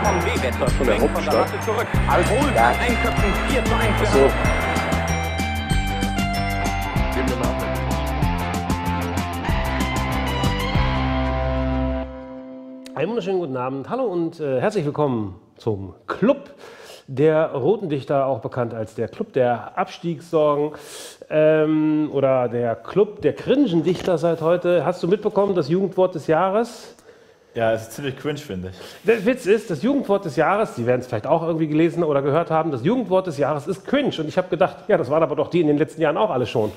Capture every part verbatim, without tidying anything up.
von B-Wetter von der von der Hauptstadt. Matte zurück. Alkohol ja. Einköpfen vier zu eins. So. Einen wunderschönen guten Abend. Hallo und äh, herzlich willkommen zum Club der Roten Dichter, auch bekannt als der Club der Abstiegssorgen ähm, oder der Club der Cringendichter seit heute. Hast du mitbekommen, das Jugendwort des Jahres? Ja, es ist ziemlich cringe, finde ich. Der Witz ist, das Jugendwort des Jahres, Sie werden es vielleicht auch irgendwie gelesen oder gehört haben, das Jugendwort des Jahres ist cringe. Und ich habe gedacht, ja, das waren aber doch die in den letzten Jahren auch alle schon.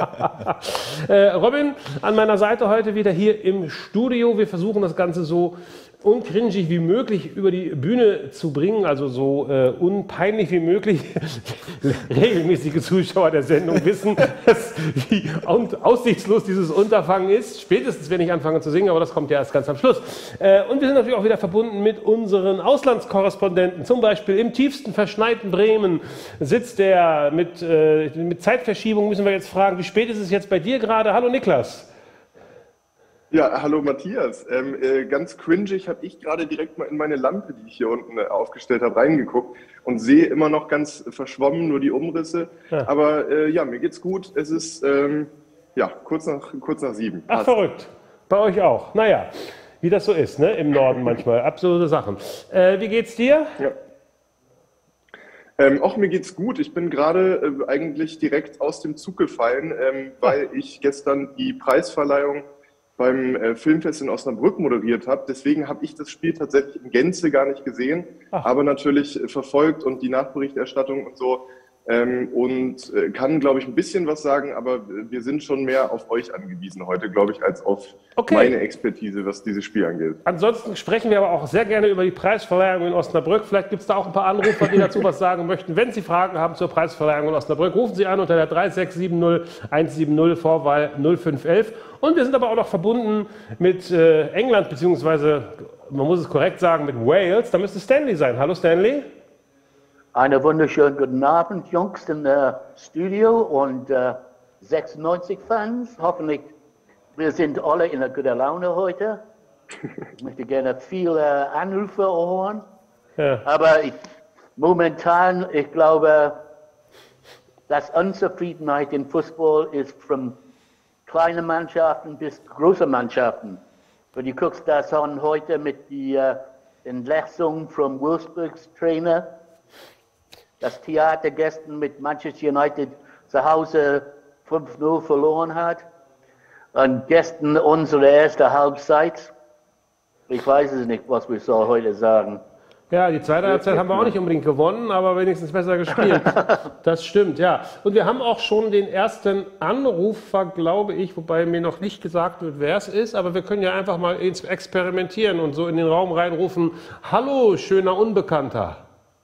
äh, Robin, an meiner Seite heute wieder hier im Studio. Wir versuchen das Ganze so uncringig wie möglich über die Bühne zu bringen, also so äh, unpeinlich wie möglich. Regelmäßige Zuschauer der Sendung wissen, dass, wie aussichtslos dieses Unterfangen ist, spätestens wenn ich anfange zu singen, aber das kommt ja erst ganz am Schluss. Äh, und wir sind natürlich auch wieder verbunden mit unseren Auslandskorrespondenten, zum Beispiel im tiefsten verschneiten Bremen sitzt der mit, äh, mit Zeitverschiebung, müssen wir jetzt fragen, wie spät ist es jetzt bei dir gerade? Hallo Niklas. Ja, hallo Matthias. Ähm, äh, ganz cringig habe ich gerade direkt mal in meine Lampe, die ich hier unten äh, aufgestellt habe, reingeguckt und sehe immer noch ganz verschwommen nur die Umrisse. Ja. Aber äh, ja, mir geht's gut. Es ist ähm, ja kurz nach, kurz nach sieben. Ach, verrückt. Bei euch auch. Naja, wie das so ist, ne? Im Norden manchmal. Absolute Sachen. Äh, wie geht's dir? Ja. Ähm, auch mir geht's gut. Ich bin gerade äh, eigentlich direkt aus dem Zug gefallen, ähm, weil ich gestern die Preisverleihung beim äh, Filmfest in Osnabrück moderiert habe. Deswegen habe ich das Spiel tatsächlich in Gänze gar nicht gesehen, Ach. aber natürlich äh, verfolgt und die Nachberichterstattung und so. Ähm, und äh, kann, glaube ich, ein bisschen was sagen, aber wir sind schon mehr auf euch angewiesen heute, glaube ich, als auf okay. meine Expertise, was dieses Spiel angeht. Ansonsten sprechen wir aber auch sehr gerne über die Preisverleihung in Osnabrück. Vielleicht gibt es da auch ein paar Anrufer, die dazu was sagen möchten. Wenn Sie Fragen haben zur Preisverleihung in Osnabrück, rufen Sie an unter der drei sechs sieben null eins sieben null, Vorwahl null fünf eins. Und wir sind aber auch noch verbunden mit äh, England, beziehungsweise, man muss es korrekt sagen, mit Wales. Da müsste Stanley sein. Hallo Stanley. Einen wunderschönen guten Abend, Jungs im äh, Studio und äh, sechsundneunzig Fans. Hoffentlich, wir sind alle in einer guten Laune heute. Ich möchte gerne viele Anrufe hören. Ja. Aber ich, momentan, ich glaube, dass Unzufriedenheit im Fußball ist von kleinen Mannschaften bis große Mannschaften. Wenn du guckst das an heute mit der äh, Entlassung von Wolfsburgs Trainer, das Theater gestern mit Manchester United zu Hause fünf null verloren hat. Und gestern unsere erste Halbzeit. Ich weiß es nicht, was wir soll heute sagen. Ja, die zweite Halbzeit haben wir auch nicht unbedingt gewonnen, aber wenigstens besser gespielt. Das stimmt, ja. Und wir haben auch schon den ersten Anrufer, glaube ich, wobei mir noch nicht gesagt wird, wer es ist, aber wir können ja einfach mal experimentieren und so in den Raum reinrufen: Hallo, schöner Unbekannter.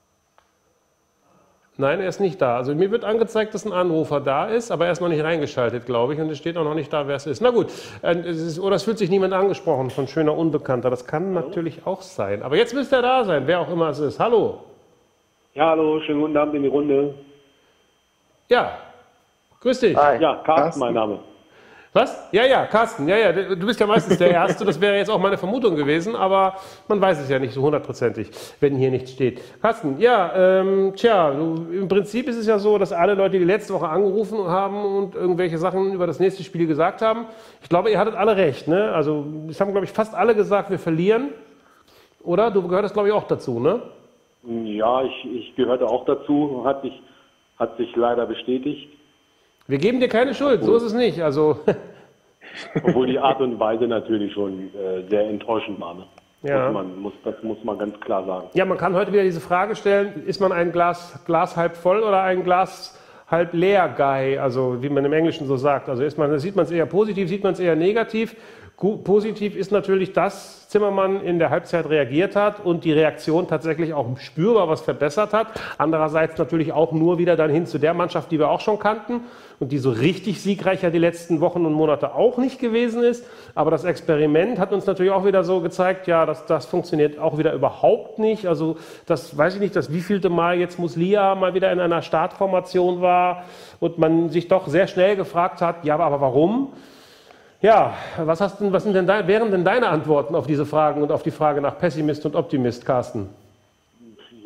Nein, er ist nicht da. Also mir wird angezeigt, dass ein Anrufer da ist, aber er ist noch nicht reingeschaltet, glaube ich. Und es steht auch noch nicht da, wer es ist. Na gut, es ist, oder es fühlt sich niemand angesprochen von schöner Unbekannter. Das kann hallo? natürlich auch sein. Aber jetzt müsste er da sein, wer auch immer es ist. Hallo. Ja, hallo, schönen guten Abend in die Runde. Ja, grüß dich. Hi. Ja, Carsten, mein Name. Was? Ja, ja, Carsten, ja, ja, du bist ja meistens der Erste, das wäre jetzt auch meine Vermutung gewesen, aber man weiß es ja nicht so hundertprozentig, wenn hier nichts steht. Carsten, ja, ähm, tja, du, im Prinzip ist es ja so, dass alle Leute, die letzte Woche angerufen haben und irgendwelche Sachen über das nächste Spiel gesagt haben, ich glaube, ihr hattet alle recht, ne? Also, es haben, glaube ich, fast alle gesagt, wir verlieren, oder? Du gehörtest, glaube ich, auch dazu, ne? Ja, ich, ich gehörte auch dazu, hat sich, hat sich leider bestätigt. Wir geben dir keine Schuld, so ist es nicht. Also obwohl die Art und Weise natürlich schon äh, sehr enttäuschend war. Ne? Ja. Muss man, muss, das muss man ganz klar sagen. Ja, man kann heute wieder diese Frage stellen, ist man ein Glas, Glas halb voll oder ein Glas halb leer Guy, also wie man im Englischen so sagt. Also ist man, sieht man es eher positiv, sieht man es eher negativ. Positiv ist natürlich, dass Zimmermann in der Halbzeit reagiert hat und die Reaktion tatsächlich auch spürbar was verbessert hat. Andererseits natürlich auch nur wieder dann hin zu der Mannschaft, die wir auch schon kannten und die so richtig siegreich ja die letzten Wochen und Monate auch nicht gewesen ist. Aber das Experiment hat uns natürlich auch wieder so gezeigt, ja, das, das funktioniert auch wieder überhaupt nicht. Also das weiß ich nicht, das wievielte Mal jetzt Muslia mal wieder in einer Startformation war und man sich doch sehr schnell gefragt hat, ja, aber warum? Ja, was, hast denn, was sind denn da, wären denn deine Antworten auf diese Fragen und auf die Frage nach Pessimist und Optimist, Carsten?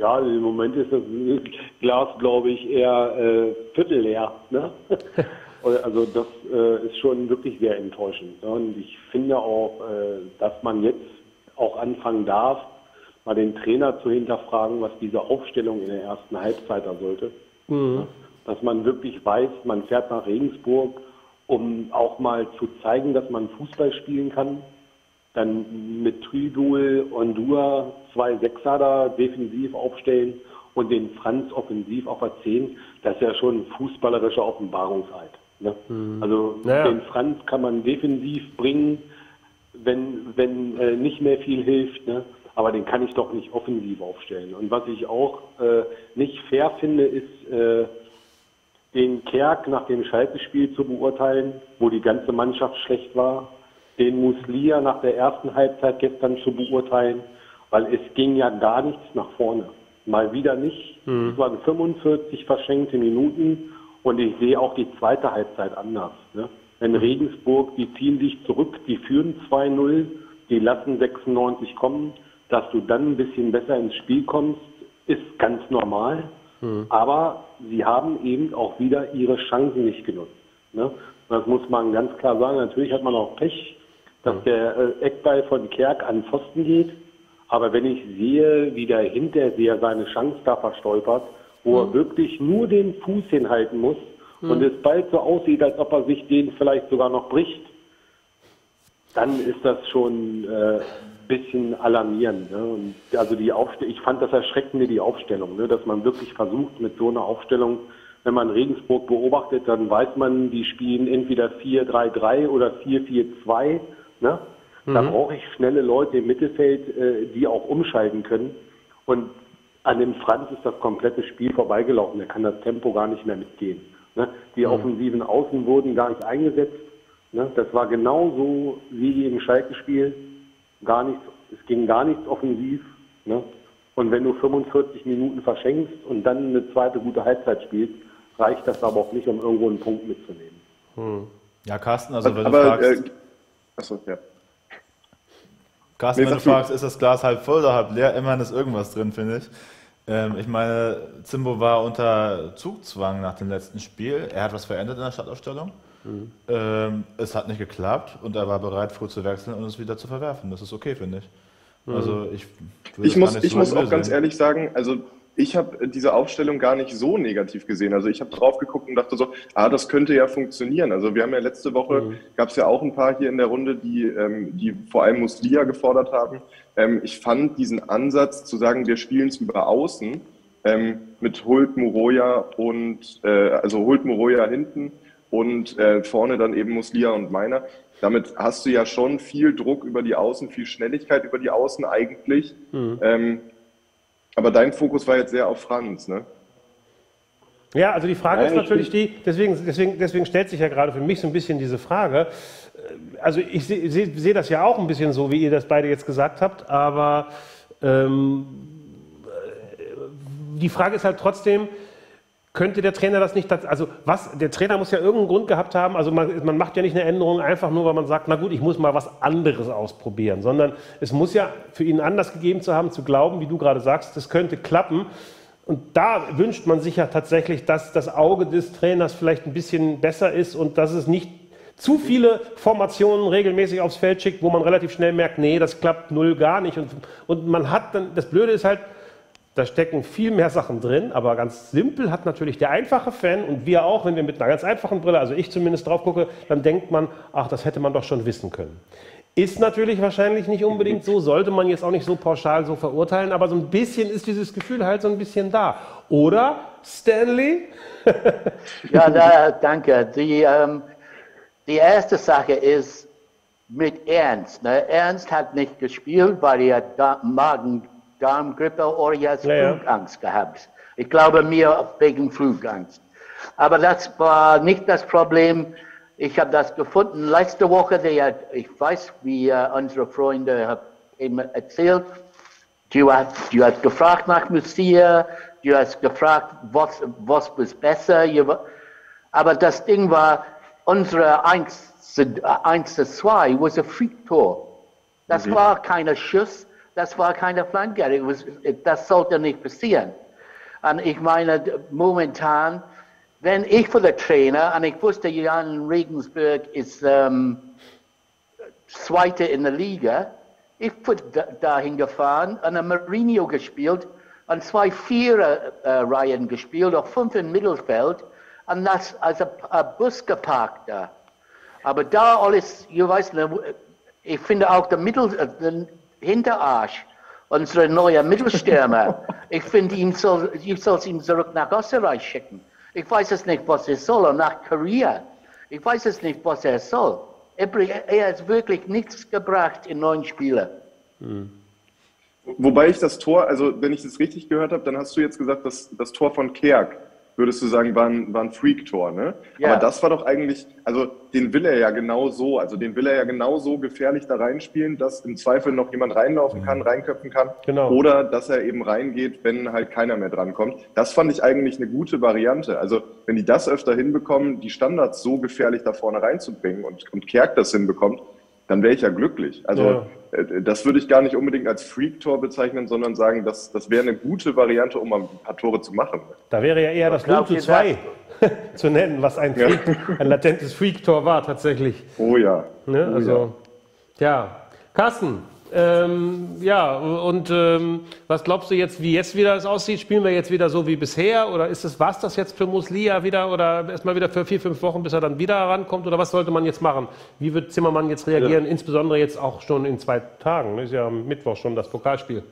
Ja, im Moment ist das Glas, glaube ich, eher äh, viertelleer. Ne? Also das äh, ist schon wirklich sehr enttäuschend. Ne? Und ich finde auch, äh, dass man jetzt auch anfangen darf, mal den Trainer zu hinterfragen, was diese Aufstellung in der ersten Halbzeit da sollte. Mhm. Ne? Dass man wirklich weiß, man fährt nach Regensburg, um auch mal zu zeigen, dass man Fußball spielen kann. Dann mit Trüdul und Dua zwei Sechser da defensiv aufstellen und den Franz offensiv auf der zehn, das ist ja schon fußballerische Offenbarungseid. Ne? Mhm. Also naja. Den Franz kann man defensiv bringen, wenn, wenn äh, nicht mehr viel hilft, ne? Aber den kann ich doch nicht offensiv aufstellen. Und was ich auch äh, nicht fair finde, ist, äh, den Kerk nach dem Schalke-Spiel zu beurteilen, wo die ganze Mannschaft schlecht war, den Muslia nach der ersten Halbzeit gestern zu beurteilen, weil es ging ja gar nichts nach vorne. Mal wieder nicht. Mhm. Es waren fünfundvierzig verschenkte Minuten und ich sehe auch die zweite Halbzeit anders. Ne? In Regensburg, die ziehen sich zurück, die führen zwei null, die lassen sechsundneunzig kommen. Dass du dann ein bisschen besser ins Spiel kommst, ist ganz normal. Mhm. Aber sie haben eben auch wieder ihre Chancen nicht genutzt. Ne? Das muss man ganz klar sagen. Natürlich hat man auch Pech, dass der äh, Eckball von Kerk an Pfosten geht. Aber wenn ich sehe, wie der Hinterseher seine Chance da verstolpert, wo mhm. er wirklich nur den Fuß hinhalten muss mhm. und es bald so aussieht, als ob er sich den vielleicht sogar noch bricht, dann ist das schon ein äh, bisschen alarmierend. Ne? Und also die Aufste- ich fand das Erschreckende, die Aufstellung, ne? Dass man wirklich versucht mit so einer Aufstellung, wenn man Regensburg beobachtet, dann weiß man, die spielen entweder vier drei drei oder vier vier zwei. Ne? Mhm. Da brauche ich schnelle Leute im Mittelfeld, äh, die auch umschalten können. Und an dem Franz ist das komplette Spiel vorbeigelaufen. Der kann das Tempo gar nicht mehr mitgehen. Ne? Die mhm. offensiven Außen wurden gar nicht eingesetzt. Ne? Das war genauso wie im Schalke-Spiel. Gar nichts, es ging gar nichts offensiv. Ne? Und wenn du fünfundvierzig Minuten verschenkst und dann eine zweite gute Halbzeit spielst, reicht das aber auch nicht, um irgendwo einen Punkt mitzunehmen. Hm. Ja, Carsten, also wenn aber, du fragst... Äh, achso, ja. Carsten, nee, wenn du fragst, ist das Glas halb voll oder halb leer, immerhin ist irgendwas drin, finde ich. Ähm, ich meine, Zimbo war unter Zugzwang nach dem letzten Spiel. Er hat was verändert in der Startaufstellung. Mhm. Ähm, es hat nicht geklappt und er war bereit, früh zu wechseln und es wieder zu verwerfen. Das ist okay, finde ich. Mhm. Also ich ich muss, ich so muss auch ganz ehrlich sagen, also ich habe diese Aufstellung gar nicht so negativ gesehen. Also ich habe drauf geguckt und dachte so, ah, das könnte ja funktionieren. Also wir haben ja letzte Woche, mhm. gab es ja auch ein paar hier in der Runde, die, ähm, die vor allem Muslia gefordert haben. Ähm, ich fand diesen Ansatz zu sagen, wir spielen es über Außen ähm, mit Hult, Moroja und, äh, also Hult, Moroja hinten und äh, vorne dann eben Muslia und Meiner. Damit hast du ja schon viel Druck über die Außen, viel Schnelligkeit über die Außen eigentlich. Mhm. Ähm, aber dein Fokus war jetzt sehr auf Franz, ne? Ja, also die Frage Nein, ist natürlich die, deswegen, deswegen, deswegen stellt sich ja gerade für mich so ein bisschen diese Frage. Also ich sehe seh, seh das ja auch ein bisschen so, wie ihr das beide jetzt gesagt habt, aber ähm, die Frage ist halt trotzdem, könnte der Trainer das nicht, also was, der Trainer muss ja irgendeinen Grund gehabt haben, also man, man macht ja nicht eine Änderung einfach nur, weil man sagt, na gut, ich muss mal was anderes ausprobieren, sondern es muss ja für ihn Anlass gegeben zu haben, zu glauben, wie du gerade sagst, das könnte klappen. Und da wünscht man sich ja tatsächlich, dass das Auge des Trainers vielleicht ein bisschen besser ist und dass es nicht zu viele Formationen regelmäßig aufs Feld schickt, wo man relativ schnell merkt, nee, das klappt null gar nicht. Und, und man hat dann, das Blöde ist halt, da stecken viel mehr Sachen drin, aber ganz simpel hat natürlich der einfache Fan und wir auch, wenn wir mit einer ganz einfachen Brille, also ich zumindest drauf gucke, dann denkt man, ach, das hätte man doch schon wissen können. Ist natürlich wahrscheinlich nicht unbedingt so, sollte man jetzt auch nicht so pauschal so verurteilen, aber so ein bisschen ist dieses Gefühl halt so ein bisschen da. Oder, Stanley? Ja, da, danke. Die, ähm, die erste Sache ist mit Ernst. Ne? Ernst hat nicht gespielt, weil er da Magen Darmgrippe oder er hat Flugangst ja, ja. gehabt. Ich glaube mir wegen Flugangst. Aber das war nicht das Problem. Ich habe das gefunden letzte Woche. Der, ich weiß, wie uh, unsere Freunde haben erzählt. Du hast, du hast gefragt nach Muslia, du hast gefragt, was, was was besser. Aber das Ding war, unsere eins zu zwei war ein Freak-Tor. Das mhm. war kein Schuss. das war keine Flanke. Das sollte nicht passieren. Und ich meine, momentan, wenn ich für den Trainer, und ich wusste, Jan Regensburg ist ähm, Zweiter in der Liga, ich bin dahin gefahren und ein Mourinho gespielt und zwei Vierer-Reihen gespielt, auch fünf im Mittelfeld und das als ein Bus geparkt da. Aber da alles, ihr weißt, ich finde auch der Mittel, der Hinterarsch, unsere neue Mittelstürmer, ich finde, ihm soll, ich soll ihn zurück nach Österreich schicken. Ich weiß es nicht, was er soll, und nach Korea. Ich weiß es nicht, was er soll. Er, er hat wirklich nichts gebracht in neun Spielen. Hm. Wobei ich das Tor, also wenn ich das richtig gehört habe, dann hast du jetzt gesagt, dass das Tor von Kerk, würdest du sagen, war ein, war ein Freak-Tor, ne? Ja. Aber das war doch eigentlich, also den will er ja genau so, also den will er ja genau so gefährlich da reinspielen, dass im Zweifel noch jemand reinlaufen kann, reinköpfen kann. Genau. Oder dass er eben reingeht, wenn halt keiner mehr drankommt. Das fand ich eigentlich eine gute Variante. Also wenn die das öfter hinbekommen, die Standards so gefährlich da vorne reinzubringen und, und Kerk das hinbekommt, dann wäre ich ja glücklich. Also ja. Das würde ich gar nicht unbedingt als Freak-Tor bezeichnen, sondern sagen, das, das wäre eine gute Variante, um ein paar Tore zu machen. Da wäre ja eher das null zu zwei zu nennen, was ein, Freak, ja. ein latentes Freak-Tor war tatsächlich. Oh ja. Ne? Oh also, ja. ja. Carsten, ähm, ja, und ähm, was glaubst du jetzt, wie jetzt wieder es aussieht? Spielen wir jetzt wieder so wie bisher? Oder ist es, was das jetzt für Muslia wieder? Oder erstmal wieder für vier, fünf Wochen, bis er dann wieder rankommt? Oder was sollte man jetzt machen? Wie wird Zimmermann jetzt reagieren? Ja. Insbesondere jetzt auch schon in zwei Tagen. Ist ja am Mittwoch schon das Pokalspiel.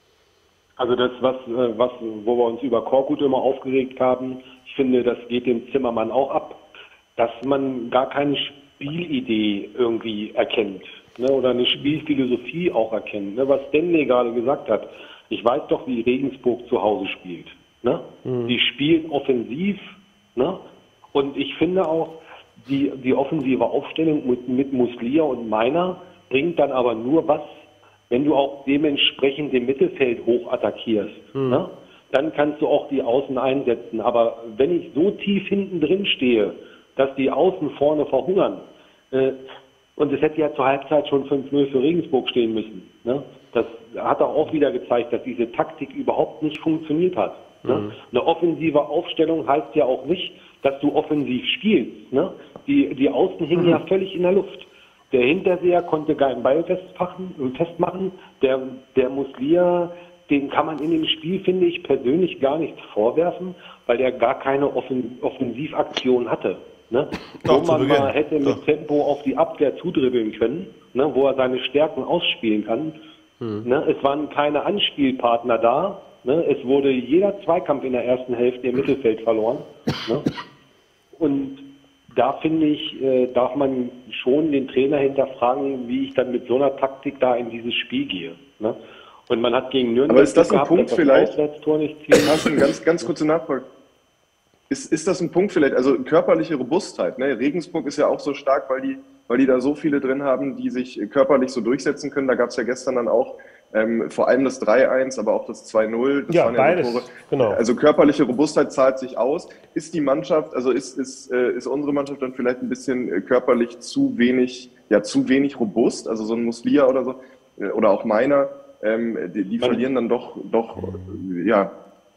Also das, was, was, wo wir uns über Korkut immer aufgeregt haben, ich finde, das geht dem Zimmermann auch ab, dass man gar keine Spielidee irgendwie erkennt. Ne, oder eine Spielphilosophie auch erkennen. Ne, was Stanley gerade gesagt hat, ich weiß doch, wie Regensburg zu Hause spielt. Ne? Mhm. Die spielen offensiv. Ne? Und ich finde auch, die, die offensive Aufstellung mit, mit Muslia und Meiner bringt dann aber nur was, wenn du auch dementsprechend im Mittelfeld hoch attackierst. Mhm. Ne? Dann kannst du auch die Außen einsetzen. Aber wenn ich so tief hinten drin stehe, dass die Außen vorne verhungern, äh, und es hätte ja zur Halbzeit schon fünf null für Regensburg stehen müssen. Ne? Das hat er auch wieder gezeigt, dass diese Taktik überhaupt nicht funktioniert hat. Mhm. Ne? Eine offensive Aufstellung heißt ja auch nicht, dass du offensiv spielst. Ne? Die, die Außen hingen mhm. ja völlig in der Luft. Der Hinterseher konnte keinen Ball festmachen. festmachen. Der, der Muslia, den kann man in dem Spiel, finde ich, persönlich gar nichts vorwerfen, weil der gar keine Offen, Offensivaktion hatte. Ne? Wo man mal hätte mit Doch. Tempo auf die Abwehr zudribbeln können, ne? Wo er seine Stärken ausspielen kann. Hm. Ne? Es waren keine Anspielpartner da. Ne? Es wurde jeder Zweikampf in der ersten Hälfte im Mittelfeld verloren. Ne? Und da finde ich, äh, darf man schon den Trainer hinterfragen, wie ich dann mit so einer Taktik da in dieses Spiel gehe. Ne? Und man hat gegen Nürnberg... Aber ist das ein gehabt, Punkt vielleicht? Nicht ziehen. Hast du eine ganz, ganz kurze Nachfrage? Ist, ist das ein Punkt vielleicht, also körperliche Robustheit, ne? Regensburg ist ja auch so stark, weil die, weil die da so viele drin haben, die sich körperlich so durchsetzen können. Da gab es ja gestern dann auch ähm, vor allem das drei eins, aber auch das zwei null. Das ja, waren ja beides, Tore. Genau. Also körperliche Robustheit zahlt sich aus. Ist die Mannschaft, also ist, ist, äh, ist unsere Mannschaft dann vielleicht ein bisschen körperlich zu wenig, ja zu wenig robust, also so ein Muslia oder so, äh, oder auch Meiner, ähm, die, die verlieren dann doch, doch ja,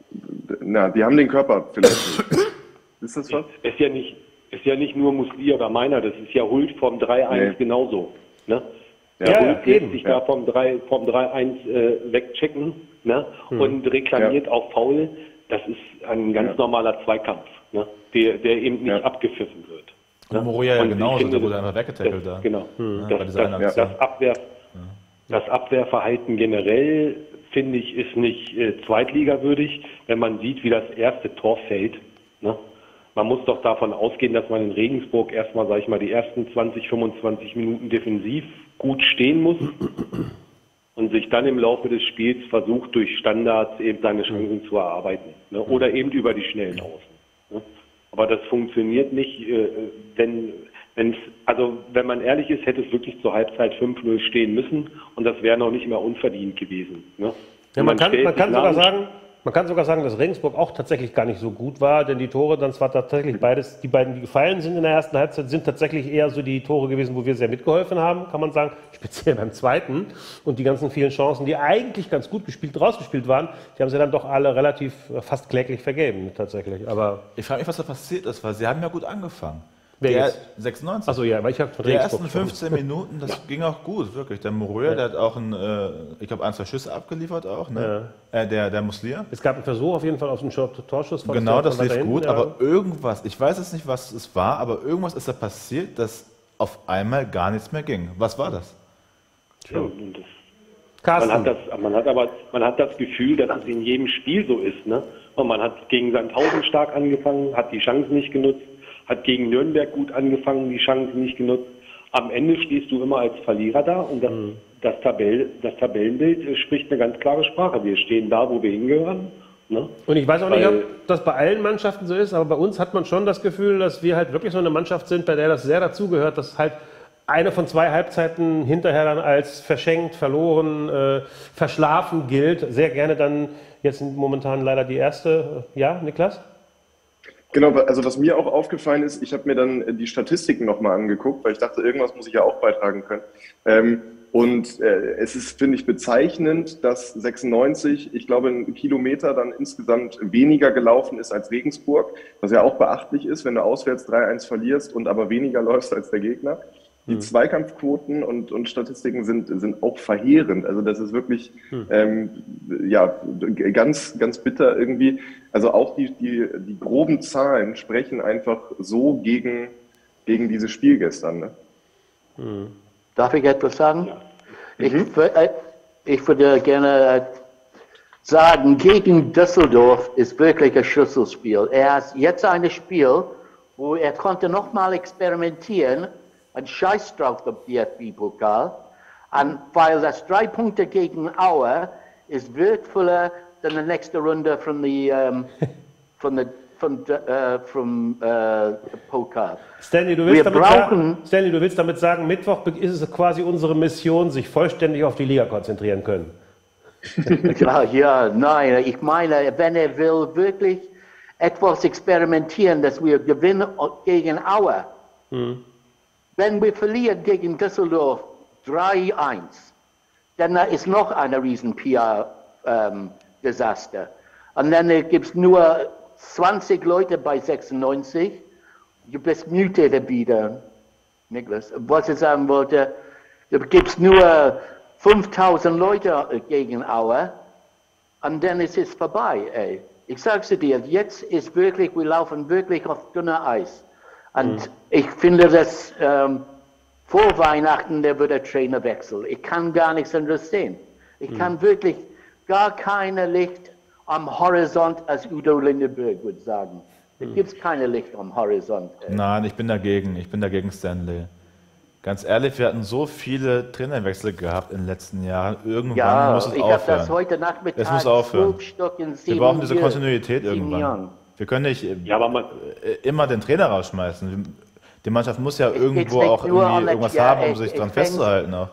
na, die haben den Körper vielleicht nicht. Ist das was? Ist ja nicht, ist ja nicht nur Muslia oder Meiner, das ist ja Hult vom drei eins nee. genauso. Ne? Ja, ja, Hult lässt sich ja. da vom drei eins äh, wegchecken, ne? Hm. Und reklamiert ja. auf Foul. Das ist ein ganz ja. normaler Zweikampf, ne? der, der eben nicht ja. abgepfiffen wird. Ne? Und Moria ja genauso, finde, der wurde einfach weggetackelt da. Genau. Hm. Das, das, das, das, Abwehr, ja. das Abwehrverhalten generell, finde ich, ist nicht äh, zweitligawürdig, wenn man sieht, wie das erste Tor fällt. Ne? Man muss doch davon ausgehen, dass man in Regensburg erstmal, sag ich mal, die ersten zwanzig, fünfundzwanzig Minuten defensiv gut stehen muss und sich dann im Laufe des Spiels versucht, durch Standards eben seine Chancen zu erarbeiten. Ne? Oder eben über die schnellen Außen. Ne? Aber das funktioniert nicht, äh, wenn, wenn's, also wenn man ehrlich ist, hätte es wirklich zur Halbzeit fünf null stehen müssen und das wäre noch nicht mehr unverdient gewesen. Ne? Ja, man, man kann, man kann sogar sagen, Man kann sogar sagen, dass Regensburg auch tatsächlich gar nicht so gut war, denn die Tore dann zwar tatsächlich beides, die beiden, die gefallen sind in der ersten Halbzeit, sind tatsächlich eher so die Tore gewesen, wo wir sehr mitgeholfen haben, kann man sagen, speziell beim zweiten. Und die ganzen vielen Chancen, die eigentlich ganz gut gespielt, rausgespielt waren, die haben sie dann doch alle relativ fast kläglich vergeben, tatsächlich. Aber ich frage mich, was da passiert ist, weil sie haben ja gut angefangen. Wer der jetzt? sechsundneunzig. Achso, ja, weil ich habe von Die Regensburg ersten fünfzehn Minuten, das ja. ging auch gut, wirklich. Der Mourier, ja. der hat auch, ein, äh, ich glaube, ein, zwei Schüsse abgeliefert auch, ne? Ja. Äh, der, der Muslier. Es gab einen Versuch auf jeden Fall auf den Torschuss. Von genau, das lief dahin, gut, ja. aber irgendwas, ich weiß jetzt nicht, was es war, aber irgendwas ist da passiert, dass auf einmal gar nichts mehr ging. Was war das? Ja, das man, hat das, man hat aber man hat das Gefühl, dass es in jedem Spiel so ist. Ne? Und man hat gegen Sandhausen stark angefangen, hat die Chancen nicht genutzt, hat gegen Nürnberg gut angefangen, die Chancen nicht genutzt. Am Ende stehst du immer als Verlierer da und das, mhm. das, Tabell, das Tabellenbild spricht eine ganz klare Sprache. Wir stehen da, wo wir hingehören. Ne? Und ich weiß auch Weil, nicht, ob das bei allen Mannschaften so ist, aber bei uns hat man schon das Gefühl, dass wir halt wirklich so eine Mannschaft sind, bei der das sehr dazugehört, dass halt eine von zwei Halbzeiten hinterher dann als verschenkt, verloren, äh, verschlafen gilt. Sehr gerne dann jetzt momentan leider die erste. Ja, Niklas? Genau, also was mir auch aufgefallen ist, ich habe mir dann die Statistiken nochmal angeguckt, weil ich dachte, irgendwas muss ich ja auch beitragen können. Ähm, und äh, es ist, finde ich, bezeichnend, dass sechsundneunzig, ich glaube, ein Kilometer dann insgesamt weniger gelaufen ist als Regensburg, was ja auch beachtlich ist, wenn du auswärts drei eins verlierst und aber weniger läufst als der Gegner. Die hm. Zweikampfquoten und, und Statistiken sind, sind auch verheerend. Also das ist wirklich hm. ähm, ja, ganz, ganz bitter irgendwie. Also auch die, die, die groben Zahlen sprechen einfach so gegen, gegen dieses Spiel gestern. Ne? Hm. Darf ich etwas sagen? Ja. Ich, Mhm. ich würde gerne sagen, gegen Düsseldorf ist wirklich ein Schlüsselspiel. Er hat jetzt ein Spiel, wo er konnte nochmal experimentieren, ein Scheiß drauf auf D F B-Pokal, und weil das drei Punkte gegen Aue ist wertvoller als die nächste Runde von der um, von der von uh, vom uh, Pokal. Stanley, du willst Wir damit brauchen, sagen, Stanley, du willst damit sagen, Mittwoch ist es quasi unsere Mission, sich vollständig auf die Liga konzentrieren können. ja, ja, nein, ich meine, wenn er will wirklich etwas experimentieren, dass wir gewinnen gegen Aue. Hm. Wenn wir verlieren gegen Düsseldorf drei eins, dann ist noch ein riesen P R-Desaster. Und dann gibt es nur zwanzig Leute bei sechsundneunzig. Du bist muted wieder, Niklas. Was ich sagen wollte, da gibt es nur fünftausend Leute gegen Aue. Und dann ist es vorbei. Ey. Ich sag's dir, jetzt ist wirklich, wir laufen wirklich auf dünner Eis. Und mhm. ich finde, dass ähm, vor Weihnachten der wird der Trainer wechseln. Ich kann gar nichts anderes sehen. Ich mhm. kann wirklich gar keine Licht am Horizont, als Udo Lindenberg würde sagen. Es mhm. gibt keine Licht am Horizont. Ey. Nein, ich bin dagegen. Ich bin dagegen, Stanley. Ganz ehrlich, wir hatten so viele Trainerwechsel gehabt in den letzten Jahren. Irgendwann ja, muss es ich aufhören. Ich habe das heute Nachmittag es muss aufhören. Stück in wir brauchen diese Jahren, Kontinuität irgendwann. Jahren. Wir können nicht ja, aber man, immer den Trainer rausschmeißen. Die Mannschaft muss ja irgendwo auch irgendwie irgendwas ja, haben, um ich, sich ich dran denk, festzuhalten. Auch.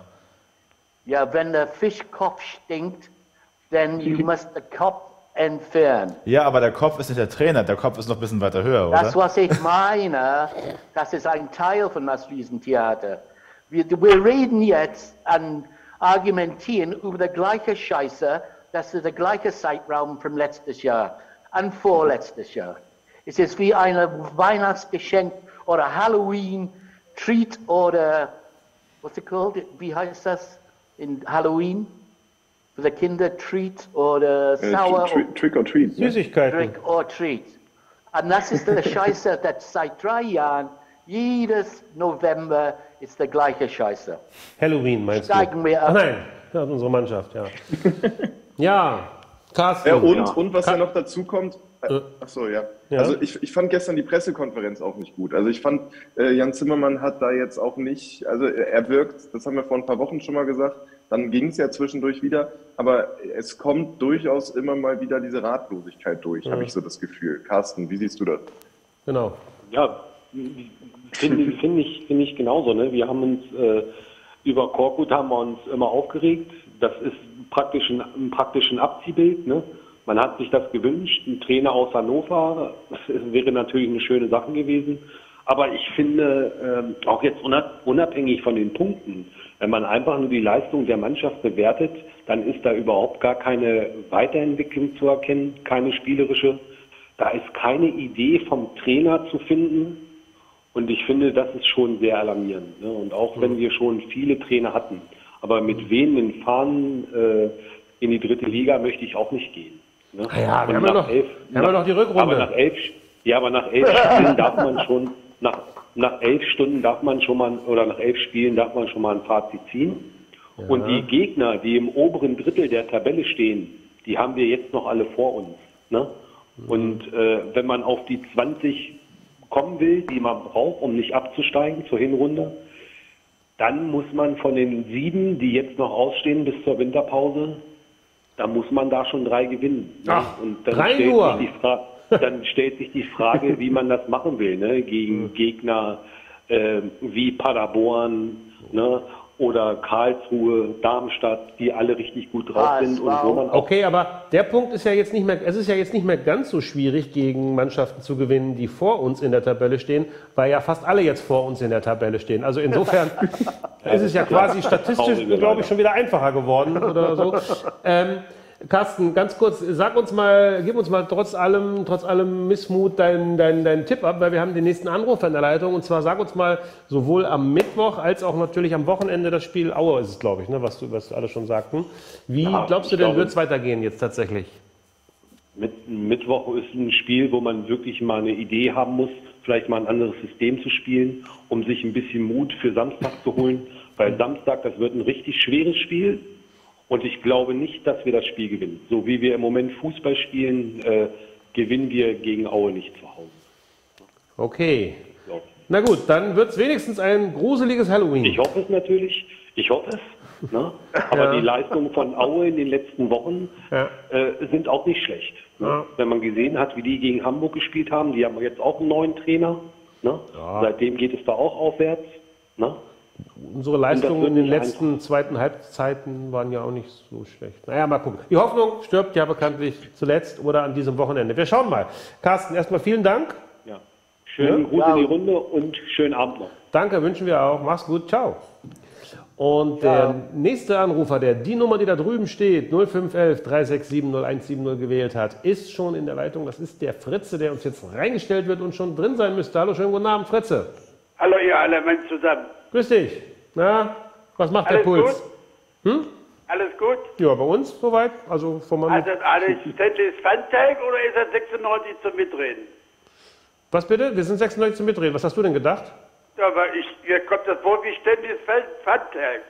Ja, wenn der Fischkopf stinkt, dann you must the Kopf entfernen. Ja, aber der Kopf ist nicht der Trainer, der Kopf ist noch ein bisschen weiter höher, oder? Das, was ich meine, das ist ein Teil von das Riesentheater. Wir, wir reden jetzt und argumentieren über die gleiche Scheiße, das ist der gleiche Zeitraum vom letztes Jahr und vorletztes Jahr. Es ist wie ein Weihnachtsgeschenk oder Halloween-Treat oder, what's it called? Wie heißt das in Halloween? Für die Kinder Treat oder äh, Sauer? Tri Trick or Treat. Süßigkeiten. Trick or Treat. Und das ist der Scheiße, das seit drei Jahren, jedes November ist der gleiche Scheiße. Halloween meinst Steigen du? wir ab. Ach nein, das ist unsere Mannschaft, ja. ja, Carsten. Ja, und, ja. und was Ka ja noch dazu kommt, äh, ach so, ja. ja. Also ich, ich fand gestern die Pressekonferenz auch nicht gut. Also ich fand, äh, Jan Zimmermann hat da jetzt auch nicht, also er wirkt, das haben wir vor ein paar Wochen schon mal gesagt, dann ging es ja zwischendurch wieder, aber es kommt durchaus immer mal wieder diese Ratlosigkeit durch, ja. habe ich so das Gefühl. Carsten, wie siehst du das? Genau. Ja, finde find ich, find ich genauso. Ne? Wir haben uns äh, über Korkut haben wir uns immer aufgeregt. Das ist praktisch ein, ein praktisch ein Abziehbild. Ne? Man hat sich das gewünscht, ein Trainer aus Hannover, das wäre natürlich eine schöne Sache gewesen. Aber ich finde, ähm, auch jetzt unabhängig von den Punkten, wenn man einfach nur die Leistung der Mannschaft bewertet, dann ist da überhaupt gar keine Weiterentwicklung zu erkennen, keine spielerische. Da ist keine Idee vom Trainer zu finden. Und ich finde, das ist schon sehr alarmierend. Ne? Und auch wenn wir schon viele Trainer hatten, aber mit wehenden Fahnen äh, in die dritte Liga möchte ich auch nicht gehen. Ne? Ah ja, wir Und haben ja nach noch, elf, wir haben ja noch die Rückrunde. Aber nach elf, ja, aber nach elf Spielen darf man schon, nach, nach elf Stunden darf man schon mal, oder nach elf Spielen darf man schon mal ein Fazit ziehen. Ja. Und die Gegner, die im oberen Drittel der Tabelle stehen, die haben wir jetzt noch alle vor uns. Ne? Mhm. Und äh, wenn man auf die zwanzig kommen will, die man braucht, um nicht abzusteigen zur Hinrunde, dann muss man von den sieben, die jetzt noch ausstehen bis zur Winterpause, da muss man da schon drei gewinnen. Ne? Ach, und dann drei stellt nur. sich die Frage, dann stellt sich die Frage, wie man das machen will, ne? Gegen mhm. Gegner äh, wie Paderborn, ne? Oder Karlsruhe, Darmstadt, die alle richtig gut drauf Ah, sind. es Und war wo man auch Okay, aber der Punkt ist ja jetzt nicht mehr, es ist ja jetzt nicht mehr ganz so schwierig, gegen Mannschaften zu gewinnen, die vor uns in der Tabelle stehen, weil ja fast alle jetzt vor uns in der Tabelle stehen. Also insofern ist es ja quasi statistisch, glaube ich, schon wieder einfacher geworden oder so. Ähm, Carsten, ganz kurz, sag uns mal, gib uns mal trotz allem, trotz allem Missmut deinen dein, dein Tipp ab, weil wir haben den nächsten Anruf in der Leitung. Und zwar sag uns mal sowohl am Mittwoch als auch natürlich am Wochenende das Spiel Aue ist es, glaube ich, ne, was, du, was alle schon sagten. Wie Ja, glaubst du ich denn, glaube- wird es weitergehen jetzt tatsächlich? Mit, Mittwoch ist ein Spiel, wo man wirklich mal eine Idee haben muss, vielleicht mal ein anderes System zu spielen, um sich ein bisschen Mut für Samstag zu holen. Weil Samstag, das wird ein richtig schweres Spiel. Und ich glaube nicht, dass wir das Spiel gewinnen. So wie wir im Moment Fußball spielen, äh, gewinnen wir gegen Aue nicht zu Hause. Okay. So. Na gut, dann wird es wenigstens ein gruseliges Halloween. Ich hoffe es natürlich. Ich hoffe es. Ne? Aber Ja. die Leistungen von Aue in den letzten Wochen Ja. äh, sind auch nicht schlecht. Ne? Ja. Wenn man gesehen hat, wie die gegen Hamburg gespielt haben, die haben jetzt auch einen neuen Trainer. Ne? Seitdem geht es da auch aufwärts. Ne? Unsere Leistungen in den nicht letzten zweiten Halbzeiten waren ja auch nicht so schlecht. Naja, mal gucken. Die Hoffnung stirbt ja bekanntlich zuletzt oder an diesem Wochenende. Wir schauen mal. Carsten, erstmal vielen Dank. Ja. Schönen Ja. Gruß Ja. in die Runde und schönen Abend noch. Danke, wünschen wir auch. Mach's gut. Ciao. Und der nächste Anrufer, der die Nummer, die da drüben steht, null fünf eins eins drei sechs sieben null eins sieben null gewählt hat, ist schon in der Leitung. Das ist der Fritze, der uns jetzt reingestellt wird und schon drin sein müsste. Hallo, schönen guten Abend, Fritze. Hallo ihr alle Mann zusammen. Grüß dich. Na, was macht Alles der Puls? gut? Alles gut? Ja, bei uns soweit. Also von meinem Also alles Stanley's Funtank oder ist das sechsundneunzig zum Mitreden? Was bitte? Wir sind sechsundneunzig zum Mitreden. Was hast du denn gedacht? Ja, aber ich, hier kommt das vor wie Stanley's Funtank.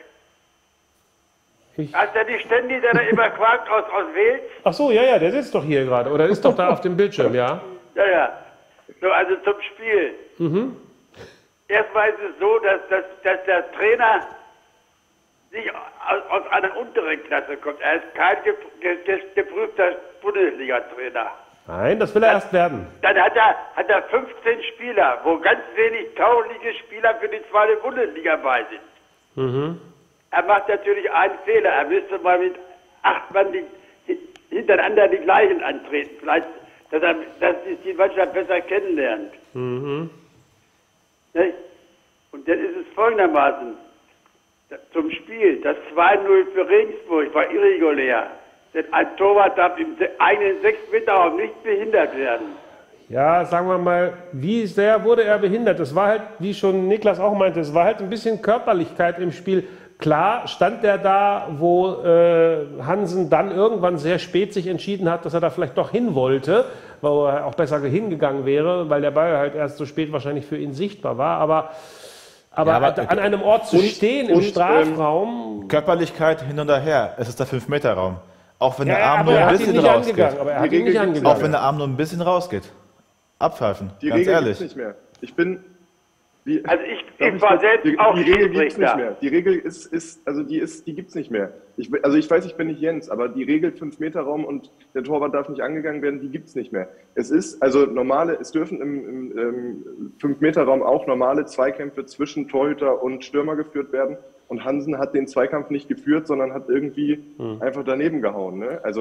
Ich- Hast du nicht Stanley, der da immer quakt aus, aus Wales? Ach so, ja, ja, der sitzt doch hier gerade. Oder ist doch da auf dem Bildschirm, ja? Ja, ja. So, also zum Spiel. Mhm. Erstmal ist es so, dass, dass, dass der Trainer nicht aus, aus einer unteren Klasse kommt. Er ist kein ge, ge, ge, geprüfter Bundesliga-Trainer. Nein, das will er erst werden. Dann hat er, hat er fünfzehn Spieler, wo ganz wenig taugliche Spieler für die zweite Bundesliga bei sind. Mhm. Er macht natürlich einen Fehler. Er müsste mal mit acht Mann die, die, hintereinander die gleichen antreten. Vielleicht, dass, er, dass sich die Mannschaft besser kennenlernt. Mhm. Nicht? Und dann ist es folgendermaßen. Zum Spiel, das zwei null für Regensburg war irregulär. Denn ein Torwart darf im eigenen sechs Meter Raum nicht behindert werden. Ja, sagen wir mal, wie sehr wurde er behindert? Es war halt, wie schon Niklas auch meinte, es war halt ein bisschen Körperlichkeit im Spiel. Klar stand er da, wo äh, Hansen dann irgendwann sehr spät sich entschieden hat, dass er da vielleicht doch hin wollte, wo er auch besser hingegangen wäre, weil der Ball halt erst so spät wahrscheinlich für ihn sichtbar war. Aber, aber, Ja, aber- an einem Ort zu Und- stehen im und, Strafraum, Körperlichkeit hin und her. Es ist der fünf Meter Raum. Auch wenn ja, der ja, Arm aber nur er ein hat ihn bisschen nicht rausgeht. angegangen. Aber er hat Die ihn nicht Regel gibt's angegangen. Auch wenn der Arm nur ein bisschen rausgeht. Abpfeifen. Die ganz Regel ehrlich. gibt's nicht mehr. Ich bin. Wie, Also ich, Darf ich war kurz- selbst die, auch die Regel gibt's nicht Schiedsrichter. mehr. Die Regel ist, ist also die ist, die gibt's nicht mehr. Ich, also ich weiß, ich bin nicht Jens, aber die Regel fünf Meter Raum und der Torwart darf nicht angegangen werden, die gibt's nicht mehr. Es ist, also normale, es dürfen im, im, im fünf Meter Raum auch normale Zweikämpfe zwischen Torhüter und Stürmer geführt werden. Und Hansen hat den Zweikampf nicht geführt, sondern hat irgendwie Hm. einfach daneben gehauen. Ne? Also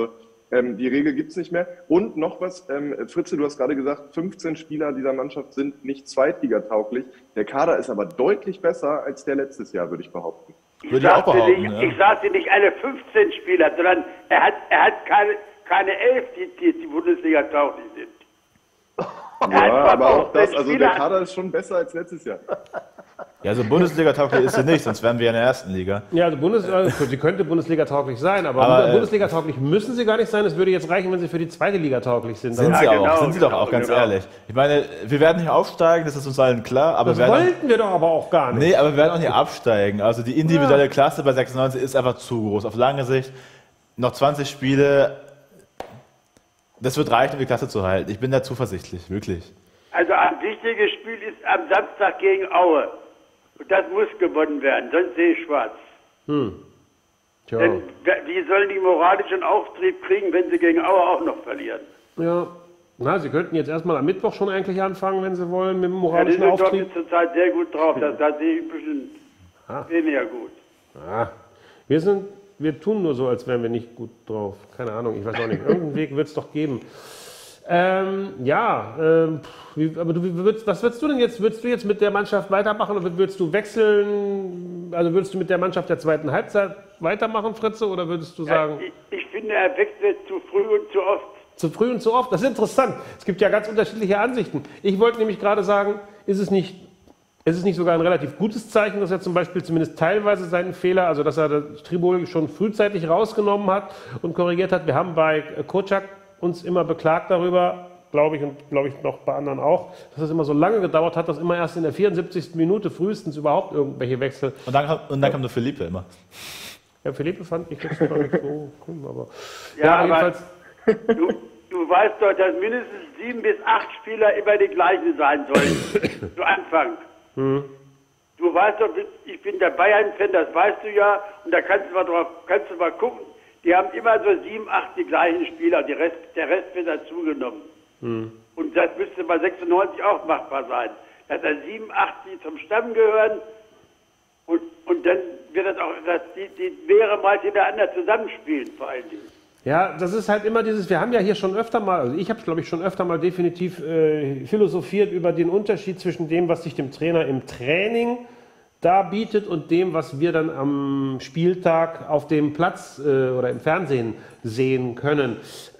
Ähm, die Regel gibt es nicht mehr. Und noch was, ähm, Fritze, du hast gerade gesagt, fünfzehn Spieler dieser Mannschaft sind nicht zweitligatauglich. Der Kader ist aber deutlich besser als der letztes Jahr, würde ich behaupten. Ich Würde ich auch sagte, behaupten, nicht, ja. ich sagte nicht alle fünfzehn Spieler, sondern er hat, er hat keine, keine elf, die, die, die Bundesliga tauglich sind. Er hat Ja, aber auch das, fünfzehn also der Spieler. Kader ist schon besser als letztes Jahr. Ja, also Bundesliga-tauglich ist sie nicht, sonst wären wir in der ersten Liga. Ja, also Bundes also sie könnte Bundesliga-tauglich sein, aber, Aber, äh, Bundesliga-tauglich müssen sie gar nicht sein. Es würde jetzt reichen, wenn sie für die zweite Liga tauglich sind. Sind Aber sie Ja, auch, genau, sind sie genau, doch auch, ganz genau. ehrlich. Ich meine, wir werden nicht aufsteigen, das ist uns allen klar, aber das wir werden wollten wir doch aber auch gar auch, nicht. nee, aber wir werden auch nicht absteigen. Also die individuelle Klasse bei sechsundneunzig ist einfach zu groß. Auf lange Sicht noch zwanzig Spiele, das wird reichen, um die Klasse zu halten. Ich bin da zuversichtlich, wirklich. Also ein wichtiges Spiel ist am Samstag gegen Aue. Und das muss gewonnen werden, sonst sehe ich schwarz. Tja. Denn wie sollen die moralischen Auftrieb kriegen, wenn sie gegen Aue auch noch verlieren? Ja. Na, sie könnten jetzt erstmal am Mittwoch schon eigentlich anfangen, wenn sie wollen, mit dem Ja, die moralischen sind doch Auftrieb. zurzeit sehr gut drauf, das, da sehe ich ein bisschen Ah. weniger gut. Ah, wir sind, wir tun nur so, als wären wir nicht gut drauf. Keine Ahnung, ich weiß auch nicht. Irgendeinen Weg wird es doch geben. Ähm, ja, ähm, wie, aber du, wie würdest, was würdest du denn jetzt? Würdest du jetzt mit der Mannschaft weitermachen oder würdest du wechseln? Also würdest du mit der Mannschaft der zweiten Halbzeit weitermachen, Fritze, oder würdest du Ja, sagen, ich, ich finde, er wechselt zu früh und zu oft. zu früh und zu oft? Das ist interessant. Es gibt ja ganz unterschiedliche Ansichten. Ich wollte nämlich gerade sagen, ist es nicht, ist es nicht sogar ein relativ gutes Zeichen, dass er zum Beispiel zumindest teilweise seinen Fehler, also dass er das Tribol schon frühzeitig rausgenommen hat und korrigiert hat. Wir haben bei Kocak uns immer beklagt darüber, glaube ich, und glaube ich noch bei anderen auch, dass es immer so lange gedauert hat, dass immer erst in der vierundsiebzigsten Minute frühestens überhaupt irgendwelche Wechsel. Und dann, kam- und dann kam nur Philippe immer. Ja, Philippe fand ich jetzt gar nicht so cool, aber. Ja, aber jedenfalls. du, du weißt doch, dass mindestens sieben bis acht Spieler immer die gleichen sein sollen, zu Anfang. Du weißt doch, ich bin der Bayern-Fan, das weißt du ja, und da kannst du mal drauf, kannst du mal gucken, die haben immer so sieben, acht die gleichen Spieler, die Rest, der Rest wird dazugenommen. Und das müsste bei sechsundneunzig auch machbar sein, dass da sieben, acht, die zum Stamm gehören, und, und dann wird das auch, dass die, die mehrere Mal hintereinander zusammenspielen, vor allen Dingen. Ja, das ist halt immer dieses, wir haben ja hier schon öfter mal, also ich habe es glaube ich schon öfter mal definitiv äh, philosophiert über den Unterschied zwischen dem, was sich dem Trainer im Training darbietet und dem, was wir dann am Spieltag auf dem Platz äh, oder im Fernsehen sehen können.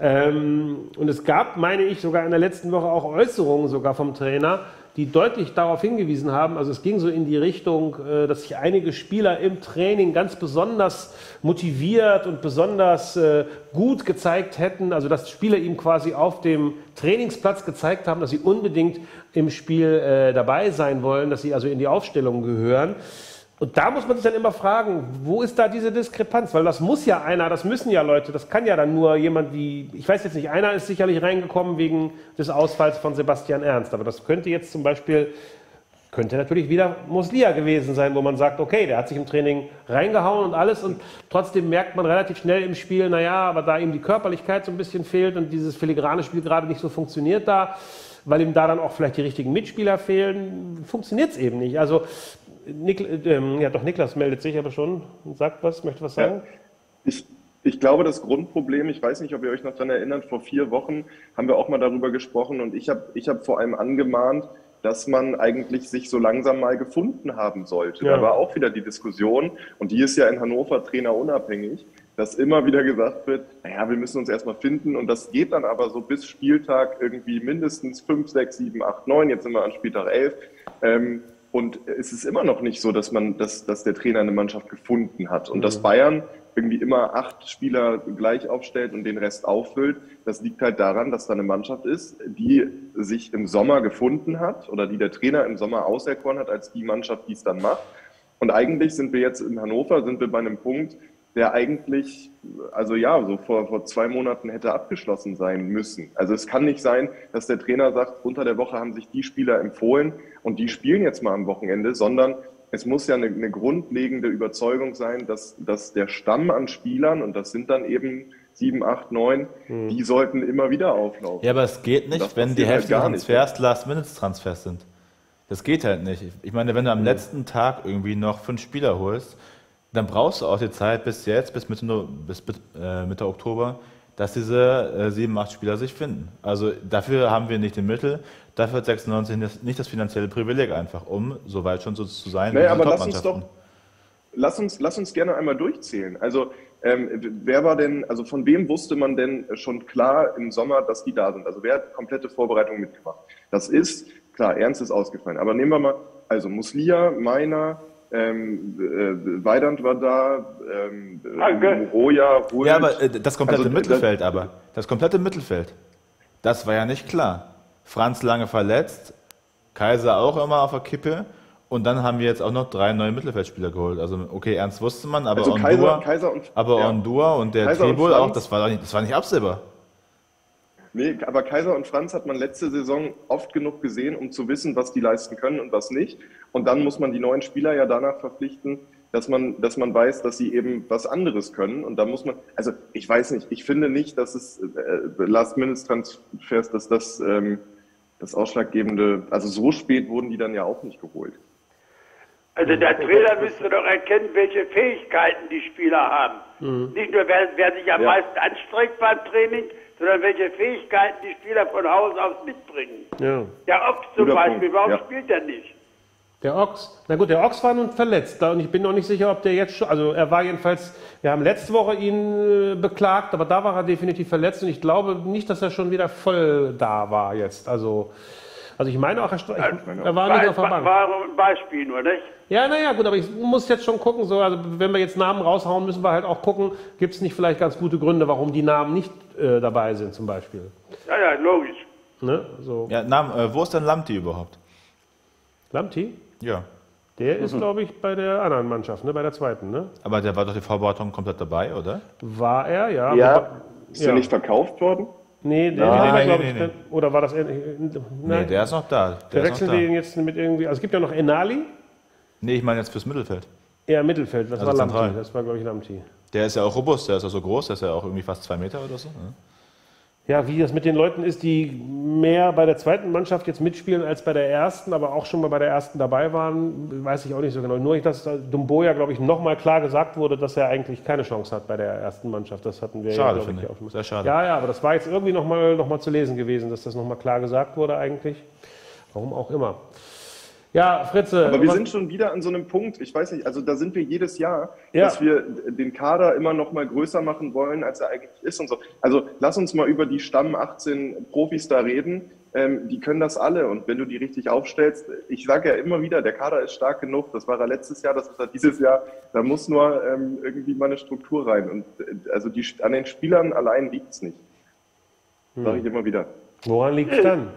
Ähm, und es gab, meine ich, sogar in der letzten Woche auch Äußerungen sogar vom Trainer, die deutlich darauf hingewiesen haben, also es ging so in die Richtung, äh, dass sich einige Spieler im Training ganz besonders motiviert und besonders äh, gut gezeigt hätten, also dass Spieler ihm quasi auf dem Trainingsplatz gezeigt haben, dass sie unbedingt im Spiel äh, dabei sein wollen, dass sie also in die Aufstellung gehören. Und da muss man sich dann immer fragen, wo ist da diese Diskrepanz? Weil das muss ja einer, das müssen ja Leute, das kann ja dann nur jemand wie, ich weiß jetzt nicht, einer ist sicherlich reingekommen wegen des Ausfalls von Sebastian Ernst, aber das könnte jetzt zum Beispiel, könnte natürlich wieder Muslia gewesen sein, wo man sagt, okay, der hat sich im Training reingehauen und alles und trotzdem merkt man relativ schnell im Spiel, naja, aber da ihm die Körperlichkeit so ein bisschen fehlt und dieses filigrane Spiel gerade nicht so funktioniert da, weil ihm da dann auch vielleicht die richtigen Mitspieler fehlen, funktioniert es eben nicht. Also Nik, ähm, ja, doch, Niklas meldet sich aber schon und sagt was, möchte was sagen? Ja, ich, ich glaube, das Grundproblem, ich weiß nicht, ob ihr euch noch daran erinnert, vor vier Wochen haben wir auch mal darüber gesprochen und ich habe ich hab vor allem angemahnt, dass man eigentlich sich so langsam mal gefunden haben sollte. Ja. Da war auch wieder die Diskussion, und die ist ja in Hannover trainerunabhängig, dass immer wieder gesagt wird, naja, wir müssen uns erstmal finden, und das geht dann aber so bis Spieltag irgendwie mindestens fünf, sechs, sieben, acht, neun, jetzt sind wir an Spieltag elf, ähm, und es ist immer noch nicht so, dass man, dass, dass der Trainer eine Mannschaft gefunden hat. Und mhm. dass Bayern irgendwie immer acht Spieler gleich aufstellt und den Rest auffüllt, das liegt halt daran, dass da eine Mannschaft ist, die sich im Sommer gefunden hat oder die der Trainer im Sommer auserkoren hat als die Mannschaft, die es dann macht. Und eigentlich sind wir jetzt in Hannover, sind wir bei einem Punkt, der eigentlich, also ja, so vor, vor zwei Monaten hätte abgeschlossen sein müssen. Also es kann nicht sein, dass der Trainer sagt, unter der Woche haben sich die Spieler empfohlen und die spielen jetzt mal am Wochenende, sondern es muss ja eine, eine grundlegende Überzeugung sein, dass, dass der Stamm an Spielern, und das sind dann eben sieben, acht, neun, hm. die sollten immer wieder auflaufen. Ja, aber es geht nicht, wenn die Hälfte der Transfers Last-Minute-Transfers sind. Das geht halt nicht. Ich meine, wenn du am hm. letzten Tag irgendwie noch fünf Spieler holst, dann brauchst du auch die Zeit bis jetzt, bis Mitte, bis, äh, Mitte Oktober, dass diese äh, sieben, acht Spieler sich finden. Also dafür haben wir nicht die Mittel, dafür hat sechsundneunzig nicht das finanzielle Privileg einfach, um so weit schon so zu sein. Naja, wie diese aber lass uns Top-Mannschaften. doch, lass uns, lass uns gerne einmal durchzählen. Also ähm, wer war denn, also von wem wusste man denn schon klar im Sommer, dass die da sind? Also wer hat komplette Vorbereitung mitgemacht? Das ist, klar, Ernst ist ausgefallen, aber nehmen wir mal, also Muslia, Meiner, ähm, äh, Weidand war da, ähm, Danke. Roja, Hult. Ja, aber äh, das komplette Also, Mittelfeld das- aber, das komplette Mittelfeld, das war ja nicht klar. Franz lange verletzt, Kaiser auch immer auf der Kippe und dann haben wir jetzt auch noch drei neue Mittelfeldspieler geholt. Also okay, Ernst wusste man, aber Also Ondua, Kaiser, Kaiser und aber ja. Ondua und der Kaiser und Trebol auch, Franz. das war, doch nicht, das war nicht absehbar. Nee, aber Kaiser und Franz hat man letzte Saison oft genug gesehen, um zu wissen, was die leisten können und was nicht. Und dann muss man die neuen Spieler ja danach verpflichten, dass man, dass man weiß, dass sie eben was anderes können. Und da muss man, also ich weiß nicht, ich finde nicht, dass es äh, Last-Minute-Transfers, dass das ähm, das Ausschlaggebende, also so spät wurden die dann ja auch nicht geholt. Also der Trainer müsste doch erkennen, welche Fähigkeiten die Spieler haben. Nicht nur, wer, wer sich am Ja. meisten anstrengt beim Training, sondern welche Fähigkeiten die Spieler von Haus aus mitbringen. Ja. Der Ochs zum Guter Beispiel, Punkt, warum ja. spielt er nicht? Der Ochs, na gut, der Ochs war nun verletzt da und ich bin noch nicht sicher, ob der jetzt schon, also er war jedenfalls, wir haben letzte Woche ihn äh, beklagt, aber da war er definitiv verletzt und ich glaube nicht, dass er schon wieder voll da war jetzt. Also, also ich meine auch, er, st- ich, er war nicht auf der Bank. War ein Beispiel nur, nicht? Ja, naja, gut, aber ich muss jetzt schon gucken, so, also wenn wir jetzt Namen raushauen, müssen wir halt auch gucken, gibt es nicht vielleicht ganz gute Gründe, warum die Namen nicht äh, dabei sind zum Beispiel. Ja, ja, logisch. Ne? So. Ja, Namen, äh, wo ist denn Lamti überhaupt? Lamti, Ja, der ist, glaube ich, bei der anderen Mannschaft, ne? Bei der zweiten, ne? aber der war doch die Vorbereitung komplett dabei, oder? War er, ja. Ja. Wobei- Ist der nicht verkauft worden? Nee, der Nein, war, nee, glaube nee, ich, nee. oder war das, äh, Nee, nein, der ist noch da. Der wir ist noch wechseln da. den jetzt mit irgendwie, also es gibt ja noch Enali, Nee, ich meine jetzt fürs Mittelfeld. eher Mittelfeld, das Also war Lamti, zentral. das war, glaube ich, Lamti. Der ist ja auch robust, der ist ja so groß, der ist ja auch irgendwie fast zwei Meter oder so. Ne? Ja, wie das mit den Leuten ist, die mehr bei der zweiten Mannschaft jetzt mitspielen als bei der ersten, aber auch schon mal bei der ersten dabei waren, weiß ich auch nicht so genau. Nur, dass Dumboya, glaube ich, nochmal klar gesagt wurde, dass er eigentlich keine Chance hat bei der ersten Mannschaft. Das hatten wir Schade, ja, glaube finde ich, ich. auch schon mal. Sehr schade. Ja, ja, aber das war jetzt irgendwie nochmal noch mal zu lesen gewesen, dass das nochmal klar gesagt wurde eigentlich. Warum auch immer. Ja, Fritze. Aber wir was- sind schon wieder an so einem Punkt, ich weiß nicht, also da sind wir jedes Jahr, Ja. dass wir den Kader immer noch mal größer machen wollen, als er eigentlich ist und so. Also lass uns mal über die Stamm achtzehn Profis da reden, ähm, die können das alle und wenn du die richtig aufstellst, ich sage ja immer wieder, der Kader ist stark genug, das war er letztes Jahr, das ist er dieses Jahr, da muss nur ähm, irgendwie mal eine Struktur rein und äh, also die, an den Spielern allein liegt es nicht, sage ich immer wieder. Woran liegt es dann?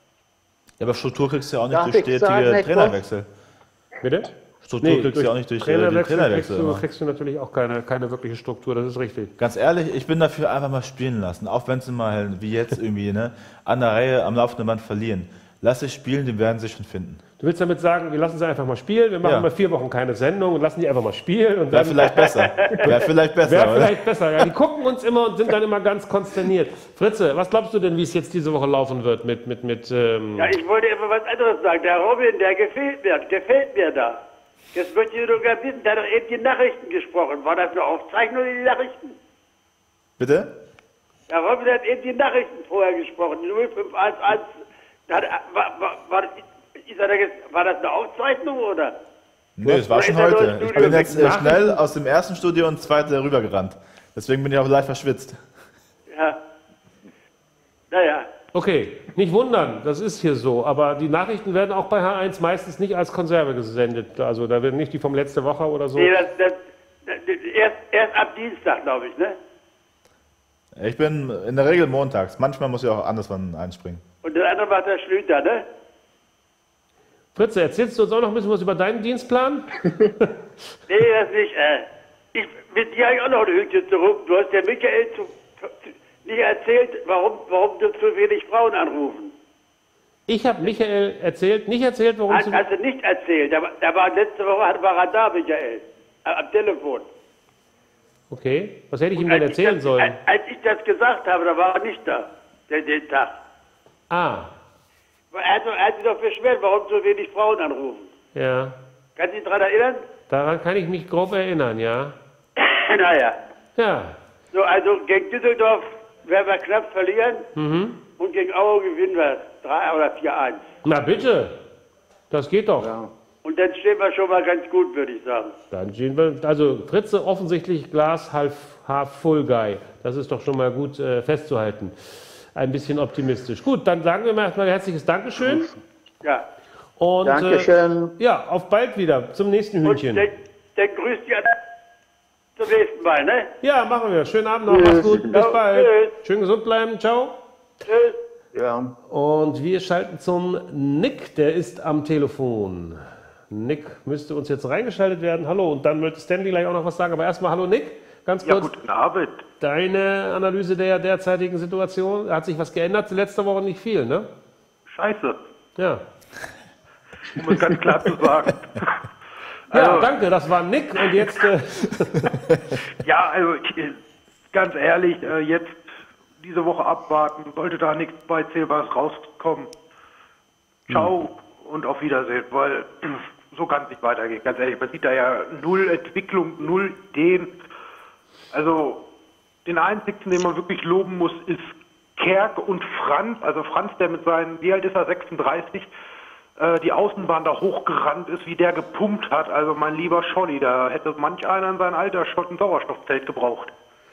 Ja, aber Struktur kriegst du ja auch nicht Darf durch ich sagen, stetige Nick, Trainerwechsel. Bitte? Struktur kriegst du ja auch nicht durch äh, die Trainerwechsel kriegst Trainerwechsel. du, immer. kriegst du natürlich auch keine, keine wirkliche Struktur, das ist richtig. Ganz ehrlich, ich bin dafür einfach mal spielen lassen. Auch wenn sie mal, wie jetzt irgendwie, ne, an der Reihe am laufenden Band verlieren. Lass sie spielen, die werden sich schon finden. Du willst damit sagen, wir lassen sie einfach mal spielen, wir machen Ja. mal vier Wochen keine Sendung und lassen die einfach mal spielen. Und Wäre dann vielleicht besser. Wäre vielleicht besser, wäre oder? vielleicht besser. Ja, die gucken uns immer und sind dann immer ganz konsterniert. Fritze, was glaubst du denn, wie es jetzt diese Woche laufen wird mit, mit, mit ähm, Ja, ich wollte immer was anderes sagen. Der Robin, der gefällt mir, gefällt mir da. Jetzt möchte ich nur gerne wissen, der hat doch eben die Nachrichten gesprochen. War das eine Aufzeichnung, die Nachrichten? Bitte? Der Robin hat eben die Nachrichten vorher gesprochen, die null fünf eins eins. Da hat, war, war, war, ist er da jetzt, war das eine Aufzeichnung, oder? Nee, das war Oder schon ist er nur heute. ins Ich Studio bin jetzt äh, Nachrichten? schnell aus dem ersten Studio ins zweite rübergerannt. Deswegen bin ich auch leicht verschwitzt. Ja. Naja. Okay, nicht wundern, das ist hier so, aber die Nachrichten werden auch bei H eins meistens nicht als Konserve gesendet. Also da werden nicht die vom letzte Woche oder so. Nee, das, das, das, erst, erst ab Dienstag, glaube ich, ne? Ich bin in der Regel montags. Manchmal muss ich auch anderswann einspringen. Und das andere war der Schlüter, ne? Fritze, erzählst du uns auch noch ein bisschen was über deinen Dienstplan? Nee, das nicht. Äh, ich, mit dir habe ich auch noch ein Hütchen zu rufen. Du hast der Michael zu, zu, nicht erzählt, warum, warum du zu wenig Frauen anrufen. Ich habe Michael erzählt, nicht erzählt, warum Hast, du... hast du nicht erzählt. Der, war- der war letzte Woche war er da, Michael. Äh, Am Telefon. Okay, was hätte ich ihm Als denn ich erzählen das, sollen? Als, als ich das gesagt habe, da war er nicht da, den, den Tag. Ah, Er hat, doch- er hat sich doch beschwert, warum so wenig Frauen anrufen. ja, Kannst du dich daran erinnern? daran kann ich mich grob erinnern, ja. Naja. Ja, So, also gegen Düsseldorf werden wir knapp verlieren Mhm. und gegen Aue gewinnen wir drei oder vier eins. Na bitte, das geht doch. Ja. Und dann stehen wir schon mal ganz gut, würde ich sagen. Dann stehen wir, also Fritze offensichtlich Glas half, half full guy. Das ist doch schon mal gut äh, festzuhalten. Ein bisschen optimistisch. Gut, dann sagen wir mal erstmal herzliches Dankeschön. Ja. Und Dankeschön. Äh, ja, auf bald wieder zum nächsten Und Hühnchen. dann, dann grüßt ihr zum nächsten Mal, ne? Ja, machen wir. Schönen Abend noch. Mach's gut. Bis Ja, bald. tschüss. Schön gesund bleiben. Ciao. Tschüss. Ja. Und wir schalten zum Nick. Der ist am Telefon. Nick müsste uns jetzt reingeschaltet werden. Hallo. Und dann möchte Stanley gleich auch noch was sagen. Aber erstmal hallo Nick. Ganz Ja, kurz. guten Abend. Deine Analyse der derzeitigen Situation. Hat sich was geändert? Letzte Woche nicht viel, ne? Scheiße, Ja. um es ganz klar zu sagen. Ja, Also- danke. Das war Nick. Und jetzt. Äh, Ja, also ich, äh, ganz ehrlich, äh, jetzt diese Woche abwarten, sollte da nichts bei Zählbares rauskommen. Ciao und auf Wiedersehen, weil äh, so kann es nicht weitergehen. Ganz ehrlich, man sieht da ja null Entwicklung, null Ideen. Also den einzigen, den man wirklich loben muss, ist Kerk und Franz. Also Franz, der mit seinen, wie alt ist er, sechsunddreißig, äh, die Außenbahn da hochgerannt ist, wie der gepumpt hat. Also mein lieber Scholli, da hätte manch einer in sein Alter schon ein Sauerstoffzelt gebraucht.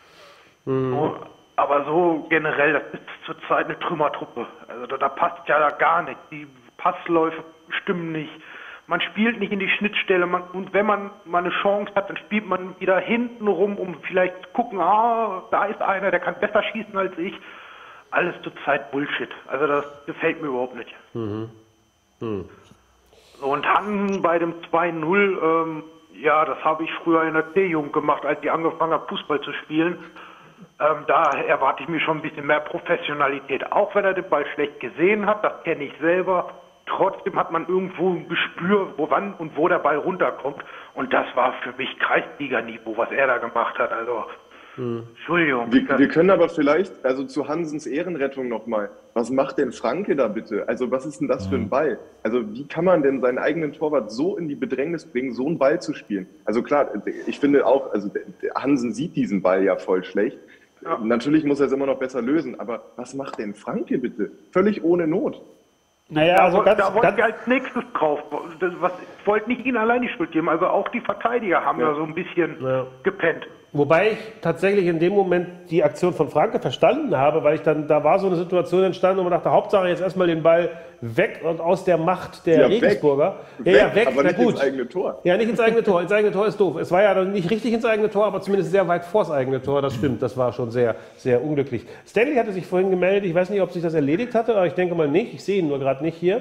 So, aber so generell, das ist zurzeit eine Trümmertruppe. Also da, da passt ja da gar nichts. Die Passläufe stimmen nicht. Man spielt nicht in die Schnittstelle. Man, und wenn man mal eine Chance hat, dann spielt man wieder hinten rum, um vielleicht zu gucken, ah, da ist einer, der kann besser schießen als ich. Alles zurzeit Bullshit. Also das gefällt mir überhaupt nicht. Mhm. Mhm. So, und Hannen bei dem zwei null, ähm, ja, das habe ich früher in der C-Jugend gemacht, als ich angefangen habe, Fußball zu spielen. Ähm, da erwarte ich mir schon ein bisschen mehr Professionalität. Auch wenn er den Ball schlecht gesehen hat, das kenne ich selber. Trotzdem hat man irgendwo ein Gespür, wo wann und wo der Ball runterkommt. Und das war für mich Kreisliga-Niveau, was er da gemacht hat. Also, Entschuldigung. Wir, wir können aber vielleicht, also zu Hansens Ehrenrettung nochmal, was macht denn Franke da bitte? Also was ist denn das für ein Ball? Also wie kann man denn seinen eigenen Torwart so in die Bedrängnis bringen, so einen Ball zu spielen? Also klar, ich finde auch, also der Hansen sieht diesen Ball ja voll schlecht. Ja. Natürlich muss er es immer noch besser lösen, aber was macht denn Franke bitte? Völlig ohne Not. naja, Da, also woll- ganz, da wollte ganz, ich als nächstes drauf. Das, was, ich wollte nicht ihn allein die Schuld geben. Also auch die Verteidiger haben Ja. da so ein bisschen Ja. gepennt. Wobei ich tatsächlich in dem Moment die Aktion von Franke verstanden habe, weil ich dann, da war so eine Situation entstanden, wo man dachte, Hauptsache jetzt erstmal den Ball weg und aus der Macht der Ja, weg. Regensburger. Ja, Weg, ja, weg, aber na nicht gut. ins eigene Tor. Ja, nicht ins eigene Tor. Ins eigene Tor ist doof. Es war ja dann nicht richtig ins eigene Tor, aber zumindest sehr weit vors eigene Tor. Das stimmt. Das war schon sehr, sehr unglücklich. Stanley hatte sich vorhin gemeldet. Ich weiß nicht, ob sich das erledigt hatte, aber ich denke mal nicht. Ich sehe ihn nur gerade nicht hier.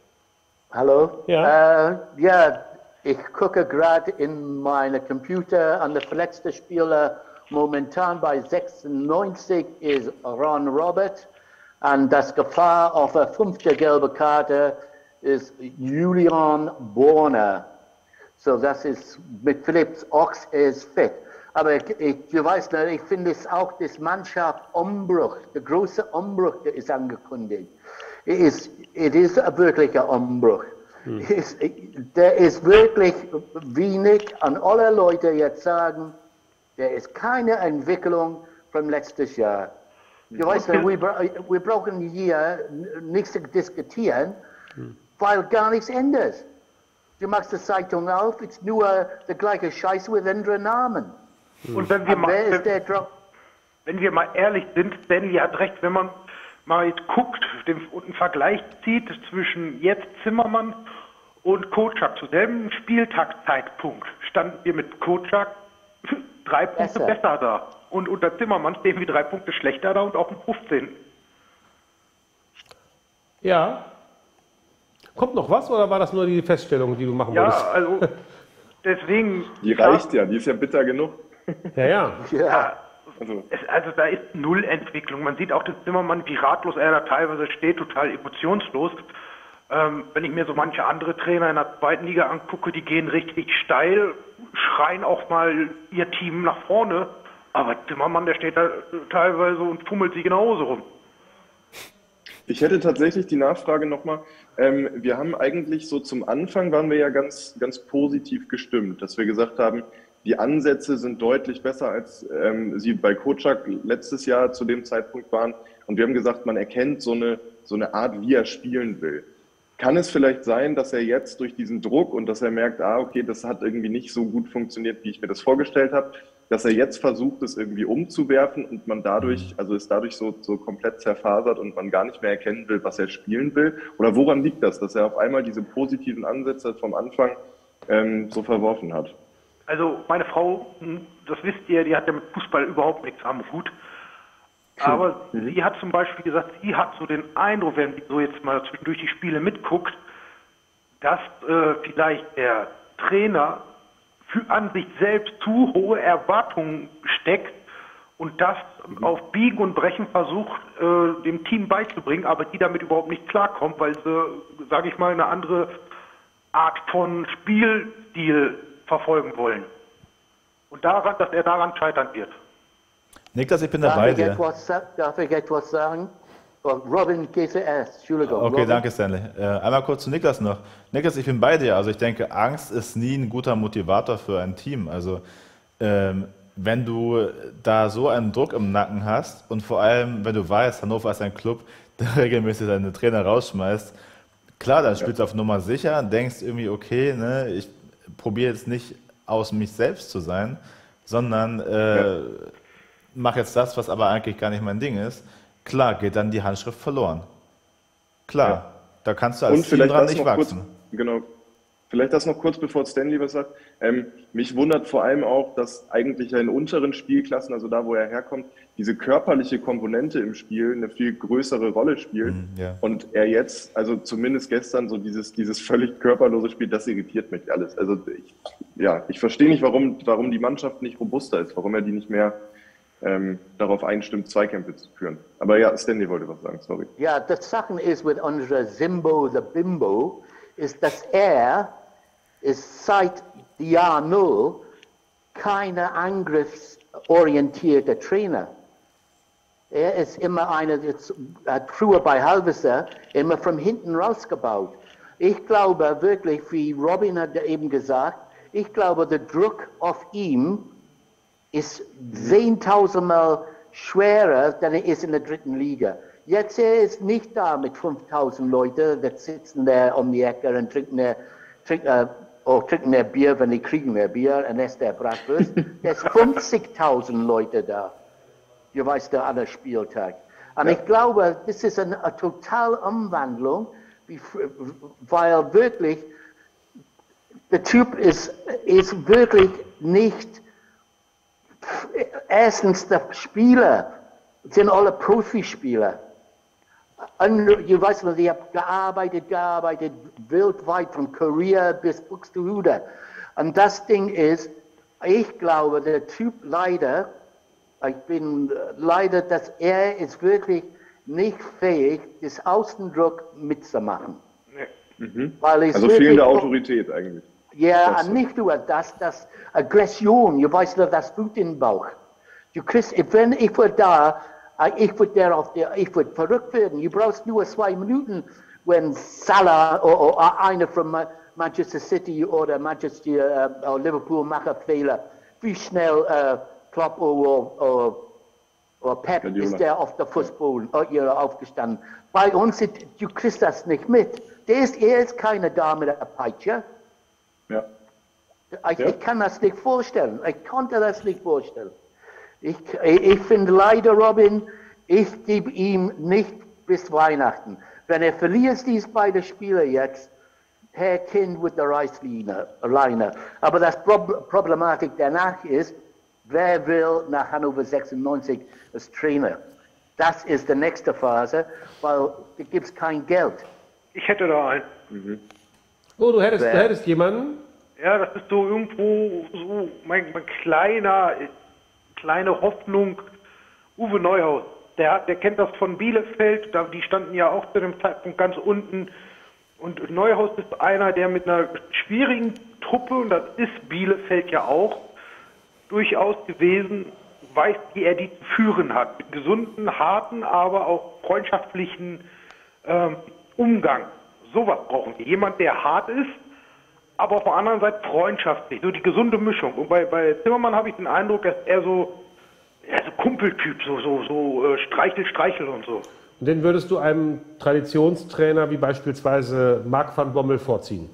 Hallo? Ja. Äh, ja, ich gucke gerade in meine Computer an der verletzte Spieler. Momentan bei sechsundneunzig ist Ron Robert. Und das Gefahr auf eine fünfte gelbe Karte ist Julian Borner. So, das ist mit Philipps Ochs ist fit. Aber ich, ich, du weißt nicht, ich finde es auch das Mannschaft-Umbruch, der große Umbruch, der ist angekündigt. Es ist, es ist ein wirklicher Umbruch. Es, der ist wirklich wenig an alle Leute jetzt sagen, der ist keine Entwicklung vom letzten Jahr. Du weißt, wir, bra wir brauchen hier nichts zu diskutieren, weil gar nichts ändert. Du machst die Zeitung auf, es ist nur der gleiche Scheiß mit anderen Namen. Und wenn wir, Und mal, wer ist der wenn, drauf? wenn wir mal ehrlich sind, Stanley hat recht, wenn man mal jetzt guckt den, und einen Vergleich zieht zwischen jetzt Zimmermann und Kocak zu selben Spieltagszeitpunkt, standen wir mit Kocak drei Punkte Besser. besser da. Und unter Zimmermann stehen wir drei Punkte schlechter da und auf dem fünfzehnten Ja. Kommt noch was oder war das nur die Feststellung, die du machen Ja, wolltest? also deswegen. Die reicht ja, die ist ja bitter genug. Ja, ja. Ja. Also, Es, also da ist null Entwicklung. Man sieht auch den Zimmermann, wie ratlos er da teilweise steht, total emotionslos. Ähm, wenn ich mir so manche andere Trainer in der zweiten Liga angucke, die gehen richtig steil, schreien auch mal ihr Team nach vorne. Aber Zimmermann, der steht da teilweise und fummelt sich in der Hose rum. ich hätte tatsächlich die Nachfrage nochmal. Ähm, wir haben eigentlich so zum Anfang waren wir ja ganz, ganz positiv gestimmt, dass wir gesagt haben, die Ansätze sind deutlich besser, als ähm, sie bei Kocak letztes Jahr zu dem Zeitpunkt waren. Und wir haben gesagt, man erkennt so eine, so eine Art, wie er spielen will. Kann es vielleicht sein, dass er jetzt durch diesen Druck und dass er merkt, ah, okay, das hat irgendwie nicht so gut funktioniert, wie ich mir das vorgestellt habe, dass er jetzt versucht, es irgendwie umzuwerfen und man dadurch, also ist dadurch so, so komplett zerfasert und man gar nicht mehr erkennen will, was er spielen will? Oder woran liegt das, dass er auf einmal diese positiven Ansätze vom Anfang ähm, so verworfen hat? Also meine Frau, das wisst ihr, die hat ja mit Fußball überhaupt nichts am Hut. Aber mhm. sie hat zum Beispiel gesagt, sie hat so den Eindruck, wenn sie so jetzt mal zwischendurch die Spiele mitguckt, dass äh, vielleicht der Trainer für an sich selbst zu hohe Erwartungen steckt und das mhm. auf Biegen und Brechen versucht, äh, dem Team beizubringen, aber die damit überhaupt nicht klarkommt, weil sie, sage ich mal, eine andere Art von Spielstil verfolgen wollen. Und daran, dass er daran scheitern wird. Niklas, ich bin dabei dir. Darf ich etwas sagen? Robin, geh zuerst. Entschuldigung. Okay, Robin. danke Stanley. Äh, einmal kurz zu Niklas noch. Niklas, ich bin bei dir. Also ich denke, Angst ist nie ein guter Motivator für ein Team. Also ähm, wenn du da so einen Druck im Nacken hast und vor allem, wenn du weißt, Hannover ist ein Club, der regelmäßig seine Trainer rausschmeißt, klar, dann spielst du auf Nummer sicher, denkst irgendwie, okay, ne, ich probiere jetzt nicht aus mich selbst zu sein, sondern äh, ja. mache jetzt das, was aber eigentlich gar nicht mein Ding ist. Klar, geht dann die Handschrift verloren. Klar, ja. da kannst du als Und Team dran nicht wachsen. Kurz, genau. Vielleicht das noch kurz, bevor Stanley was sagt. Ähm, mich wundert vor allem auch, dass eigentlich in unteren Spielklassen, also da, wo er herkommt, diese körperliche Komponente im Spiel eine viel größere Rolle spielt. Mm, yeah. Und er jetzt, also zumindest gestern, so dieses, dieses völlig körperlose Spiel, das irritiert mich alles. Also ich, ja, ich verstehe nicht, warum, warum die Mannschaft nicht robuster ist, warum er die nicht mehr ähm, darauf einstimmt, Zweikämpfe zu führen. Aber ja, Stanley wollte was sagen, sorry. Ja, das Sachen ist mit unserer Simbo, the Bimbo, ist, dass er ist seit Jahr Null keine angriffsorientierte Trainer. Er ist immer einer, jetzt, äh, früher bei Halverser, immer von hinten rausgebaut. Ich glaube wirklich, wie Robin hat eben gesagt, ich glaube, der Druck auf ihm ist zehntausendmal schwerer, denn er ist in der dritten Liga. Jetzt er ist nicht da mit fünftausend Leuten, die sitzen da um die Ecke und trinken der, trinken, äh, oh, trinken der Bier, wenn die kriegen mehr Bier, und das der Bratwurst. Es sind fünfzigtausend Leute da. Du weißt, der andere Spieltag. Und ja. ich glaube, das ist eine, eine totale Umwandlung, wie, weil wirklich, der Typ ist, ist wirklich nicht, erstens, der Spieler sind alle Profispieler. Und du weißt, ich habe gearbeitet, gearbeitet, weltweit, von Korea bis Buxtehude. Und das Ding ist, ich glaube, der Typ leider, ich bin leider, dass er ist wirklich nicht fähig, das Außendruck mitzumachen. Mhm. Weil also fehlende Autorität eigentlich. Ja, das nicht nur das, das Aggression, du weißt, das Blut im Bauch. Du kriegst, wenn ich war da, ich würde darauf, ich würde verrückt werden. Du brauchst nur zwei Minuten, wenn Salah oder, oder einer von Manchester City oder Manchester uh, oder Liverpool macht Fehler. Wie schnell uh, Klopp oder, oder, oder Pep ja, ist der auf der Fußboden ja. aufgestanden. Bei uns, du kriegst das nicht mit. Der ist, er ist keine da mit der Peitsche. Ja. Ich, ja. ich kann das nicht vorstellen. Ich konnte das nicht vorstellen. Ich, ich finde leider, Robin, ich gebe ihm nicht bis Weihnachten. Wenn er verliert diese beiden Spiele jetzt, Herr Kind mit der Reißleine. Aber das Problematik danach ist, wer will nach Hannover sechsundneunzig als Trainer? Das ist die nächste Phase, weil da gibt es kein Geld. Ich hätte da einen. Mhm. Oh, du hättest, du hättest jemanden? Ja, das ist so irgendwo so mein, mein kleiner... kleine Hoffnung, Uwe Neuhaus, der, der kennt das von Bielefeld, da, die standen ja auch zu dem Zeitpunkt ganz unten, und Neuhaus ist einer, der mit einer schwierigen Truppe, und das ist Bielefeld ja auch, durchaus gewesen, weiß, wie er die zu führen hat, mit gesunden, harten, aber auch freundschaftlichen ähm, Umgang. Sowas brauchen wir. Jemand, der hart ist, aber auf der anderen Seite freundschaftlich, so die gesunde Mischung. Und bei, bei Zimmermann habe ich den Eindruck, dass er so, ja, so Kumpeltyp, so, so, so äh, Streichel, Streichel und so. Und den würdest du einem Traditionstrainer wie beispielsweise Marc van Bommel vorziehen?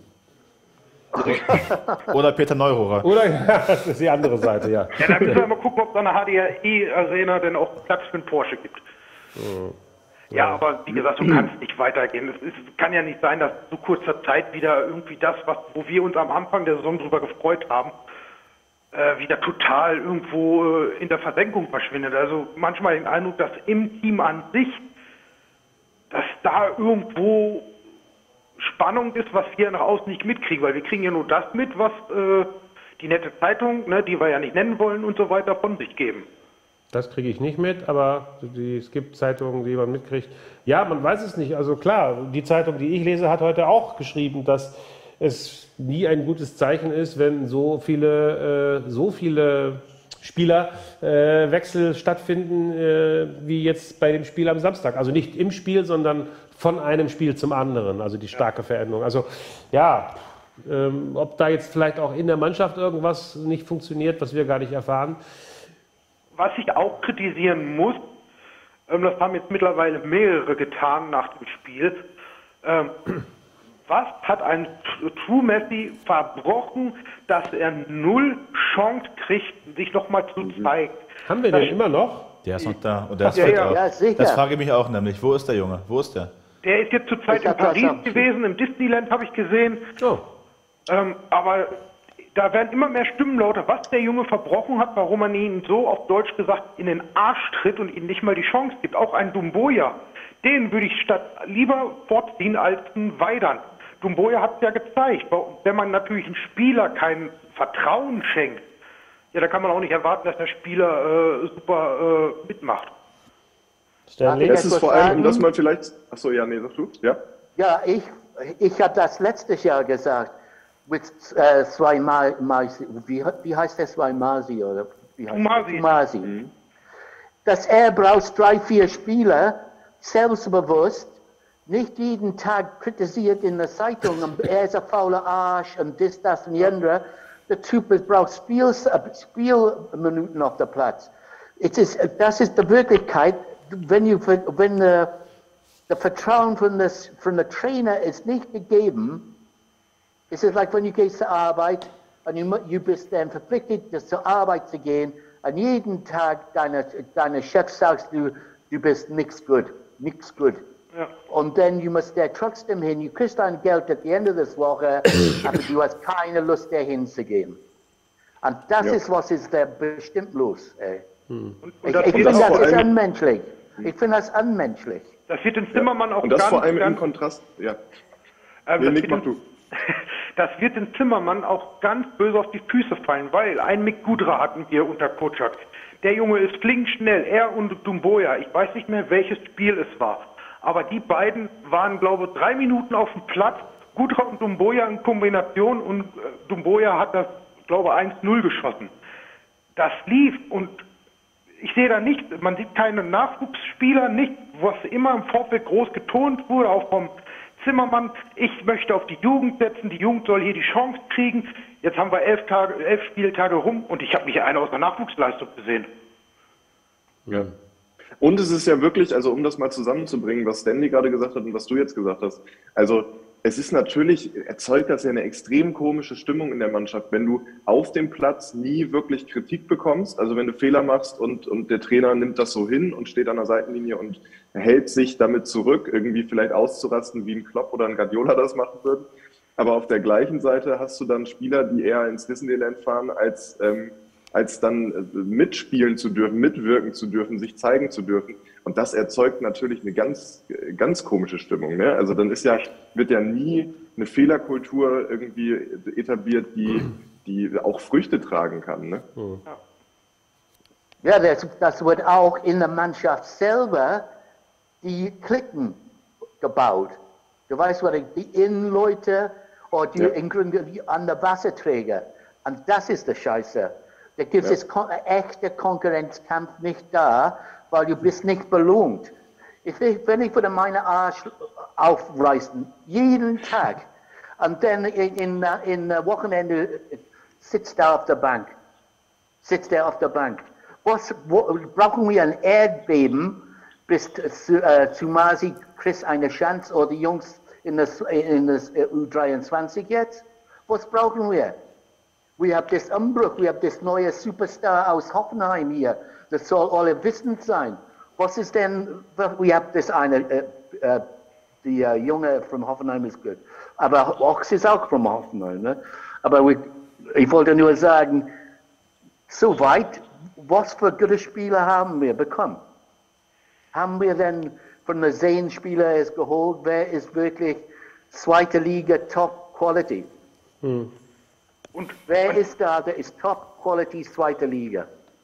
Oder Peter Neururer. Oder, ja, das ist die andere Seite, ja. Ja, da müssen wir mal gucken, ob es an der H D R I-Arena denn auch Platz für einen Porsche gibt. Oh. Ja, aber wie gesagt, so kann es nicht weitergehen. Es ist, kann ja nicht sein, dass so kurzer Zeit wieder irgendwie das, was, wo wir uns am Anfang der Saison drüber gefreut haben, äh, wieder total irgendwo äh, in der Versenkung verschwindet. Also manchmal den Eindruck, dass im Team an sich, dass da irgendwo Spannung ist, was wir nach außen nicht mitkriegen, weil wir kriegen ja nur das mit, was äh, die nette Zeitung, ne, die wir ja nicht nennen wollen und so weiter, von sich geben. Das kriege ich nicht mit, aber die, es gibt Zeitungen, die man mitkriegt. Ja, man weiß es nicht. Also klar, die Zeitung, die ich lese, hat heute auch geschrieben, dass es nie ein gutes Zeichen ist, wenn so viele, äh, so viele Spielerwechsel äh, stattfinden, äh, wie jetzt bei dem Spiel am Samstag. Also nicht im Spiel, sondern von einem Spiel zum anderen. Also die starke Veränderung. Also ja, ähm, ob da jetzt vielleicht auch in der Mannschaft irgendwas nicht funktioniert, was wir gar nicht erfahren. Was ich auch kritisieren muss, ähm, das haben jetzt mittlerweile mehrere getan nach dem Spiel, ähm, was hat ein True Messi verbrochen, dass er null Chance kriegt, sich nochmal zu zeigen? Haben wir den das immer noch? Der ist noch da. Und der ist ja, fit ja. auch. Ja, sicher. Das frage ich mich auch nämlich. Wo ist der Junge? Wo ist der? Der ist jetzt zurzeit Ich in hab das Paris schon. gewesen, im Disneyland habe ich gesehen. Oh. Ähm, aber da werden immer mehr Stimmen lauter, was der Junge verbrochen hat, warum man ihn so auf Deutsch gesagt in den Arsch tritt und ihm nicht mal die Chance gibt. Auch ein Dumboya, den würde ich statt lieber vorziehen als einen Weidern. Dumboya hat es ja gezeigt. Wenn man natürlich einem Spieler kein Vertrauen schenkt, ja, da kann man auch nicht erwarten, dass der Spieler äh, super äh, mitmacht. Stanley? Darf Es ich ist vor etwas allem, um das sagen? mal vielleicht. Achso, ja, nee, sag du. Ja? Ja, ich, ich habe das letztes Jahr gesagt, mit äh, zwei Mal, wie, wie heißt das, zwei Masi oder wie heißt Tumasi. Tumasi. Mhm. Dass er braucht drei, vier Spieler, selbstbewusst, nicht jeden Tag kritisiert in der Zeitung, er ist ein fauler Arsch und das, das und die andere. Der Typ ist, braucht Spiel, Spielminuten auf dem Platz. Es ist, das ist die Wirklichkeit, wenn, you, wenn uh, das Vertrauen von der von der Trainer ist nicht gegeben. Es ist like, wenn du gehst zur Arbeit und du, du bist dann verpflichtet, zur Arbeit zu gehen und jeden Tag deine, deine Chef sagst, du, du bist nichts gut, nichts gut. Ja. Und dann du musst da trotzdem hin, du kriegst dein Geld at the end of this Woche, aber du hast keine Lust, da hinzugehen. Und das Ja. ist, was ist da bestimmt los. Ey. Und, und Ich, das, ich wird, finde, das das vor ist allem- unmenschlich. Ich finde das unmenschlich. das wird den Zimmermann auch Und das ganz, vor allem im ganz Kontrast. Ja. ähm, Nee, das Nick, wird mach den- du. Das wird den Zimmermann auch ganz böse auf die Füße fallen, weil ein Mick Gudra hatten wir unter Kotschak. Der Junge ist flink schnell, er und Dumboya. Ich weiß nicht mehr, welches Spiel es war. Aber die beiden waren, glaube ich, drei Minuten auf dem Platz. Gudra und Dumboya in Kombination und äh, Dumboya hat das, glaube ich, eins null geschossen. Das lief und ich sehe da nicht, man sieht keine Nachwuchsspieler, nicht, was immer im Vorfeld groß getont wurde, auch vom Zimmermann, ich möchte auf die Jugend setzen, die Jugend soll hier die Chance kriegen. Jetzt haben wir elf Tage, elf Spieltage rum und ich habe nicht eine aus der Nachwuchsleistung gesehen. Ja. Und es ist ja wirklich, also um das mal zusammenzubringen, was Stanley gerade gesagt hat und was du jetzt gesagt hast, also es ist natürlich, erzeugt das ja eine extrem komische Stimmung in der Mannschaft, wenn du auf dem Platz nie wirklich Kritik bekommst, also wenn du Fehler machst und, und der Trainer nimmt das so hin und steht an der Seitenlinie und hält sich damit zurück, irgendwie vielleicht auszurasten, wie ein Klopp oder ein Guardiola das machen würden. Aber auf der gleichen Seite hast du dann Spieler, die eher ins Disneyland fahren, als, ähm, als dann mitspielen zu dürfen, mitwirken zu dürfen, sich zeigen zu dürfen. Und das erzeugt natürlich eine ganz, ganz komische Stimmung. Ne? Also dann ist ja, wird ja nie eine Fehlerkultur irgendwie etabliert, die, die auch Früchte tragen kann. Ne? Ja, das, das wird auch in der Mannschaft selber die Klicken gebaut. Du weißt, was ich, die Innenleute oder die, Ja. im Grunde die an der Wasserträger. Und das ist der Scheiße. Da gibt Ja. es kon echter Konkurrenzkampf nicht da, weil du bist nicht belohnt. Ich, will- wenn ich würde meine Arsch aufreißen, jeden Tag, Und dann in, in, in Wochenende sitzt er auf der Bank. Sitzt er auf der Bank. Was, wo, brauchen wir ein Erdbeben, bis äh, Tsumasi kriegt eine Chance oder die Jungs in das, in das U dreiundzwanzig jetzt? Was brauchen wir? Wir haben das Umbruch, wir haben das neue Superstar aus Hoffenheim hier. Das soll alle wissend sein. Was ist denn, wir haben das eine, äh, äh, die äh, Junge von Hoffenheim ist gut. Aber Ochs ist auch von Hoffenheim. Ne? Aber wir, ich wollte nur sagen, soweit, was für gute Spieler haben wir bekommen? Haben wir denn von den Seenspielern es geholt, wer ist wirklich zweite Liga Top Quality? Hm. Und wer ist da, der ist Top Quality zweite Liga?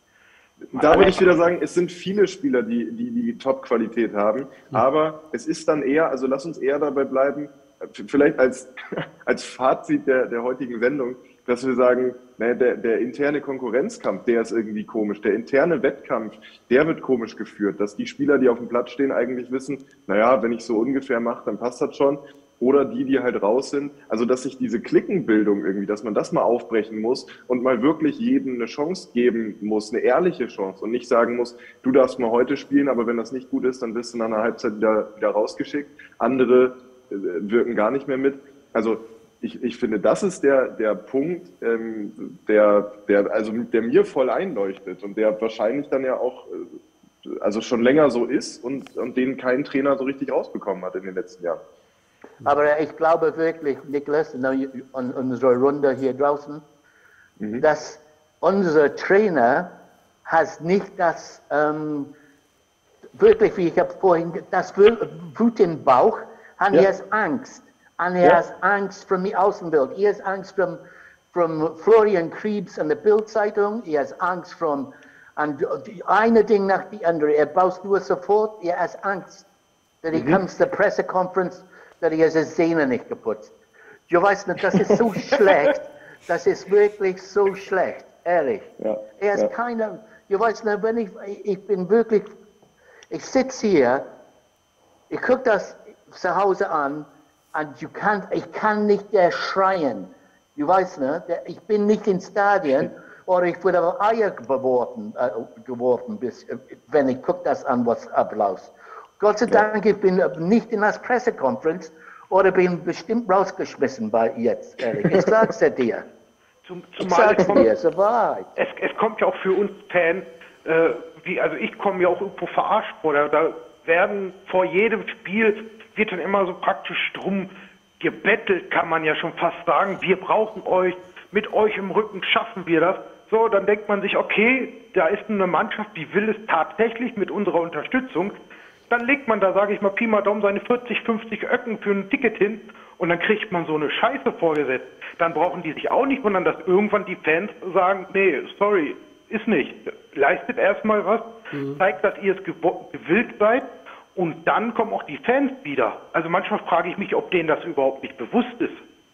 Da würde ich wieder sagen, es sind viele Spieler, die die, die Top-Qualität haben, aber es ist dann eher, also lass uns eher dabei bleiben, vielleicht als, als Fazit der, der heutigen Sendung, dass wir sagen, naja, der, der interne Konkurrenzkampf, der ist irgendwie komisch, der interne Wettkampf, der wird komisch geführt, dass die Spieler, die auf dem Platz stehen, eigentlich wissen, naja, wenn ich so ungefähr mache, dann passt das schon. Oder die, die halt raus sind. Also, dass sich diese Klickenbildung irgendwie, dass man das mal aufbrechen muss und mal wirklich jedem eine Chance geben muss, eine ehrliche Chance und nicht sagen muss, du darfst mal heute spielen, aber wenn das nicht gut ist, dann wirst du nach einer Halbzeit wieder, wieder rausgeschickt. Andere äh, wirken gar nicht mehr mit. Also, ich, ich finde, das ist der, der Punkt, ähm, der, der, also, der mir voll einleuchtet und der wahrscheinlich dann ja auch äh, also schon länger so ist und, und den kein Trainer so richtig rausbekommen hat in den letzten Jahren. Aber ich glaube wirklich, Niklas, in unserer Runde hier draußen, mhm. dass unser Trainer hat nicht das, ähm, wirklich, wie ich habe vorhin, das Wut im Bauch, und ja. er hat Angst. Und er ja. hat Angst von der Außenwelt. Er hat Angst von, von Florian Krebs und der Bildzeitung. Er hat Angst von, und eine Ding nach die andere. Er baut nur sofort, er hat Angst. Dass er mhm. kommt zur Pressekonferenz, dass er seine Zähne nicht geputzt. Du weißt nicht, das ist so schlecht. Das ist wirklich so schlecht, ehrlich. Ja, er ist ja. keiner, du weißt nicht, wenn ich, ich bin wirklich, ich sitze hier, ich gucke das zu Hause an und du kannst, ich kann nicht der schreien. Du weißt nicht, ich bin nicht im Stadion oder ich wurde auf Eier geworfen, äh, geworfen bis, wenn ich gucke das an, was abläuft. Gott sei Dank, ich bin nicht in der Pressekonferenz oder bin bestimmt rausgeschmissen bei jetzt, ehrlich. Ich sag's dir. Zum, ich sag's kommt, dir, so weit. Es, es kommt ja auch für uns Fans, äh, wie, also ich komme ja auch irgendwo verarscht vor. Da, da werden vor jedem Spiel, wird dann immer so praktisch drum gebettelt, kann man ja schon fast sagen. Wir brauchen euch, mit euch im Rücken schaffen wir das. So, dann denkt man sich, okay, da ist eine Mannschaft, die will es tatsächlich mit unserer Unterstützung. Dann legt man da, sage ich mal, Pi mal Daumen seine vierzig, fünfzig Öcken für ein Ticket hin und dann kriegt man so eine Scheiße vorgesetzt. Dann brauchen die sich auch nicht wundern, dass irgendwann die Fans sagen, nee, sorry, ist nicht. Leistet erstmal was, mhm. zeigt, dass ihr es gewillt seid und dann kommen auch die Fans wieder. Also manchmal frage ich mich, ob denen das überhaupt nicht bewusst ist.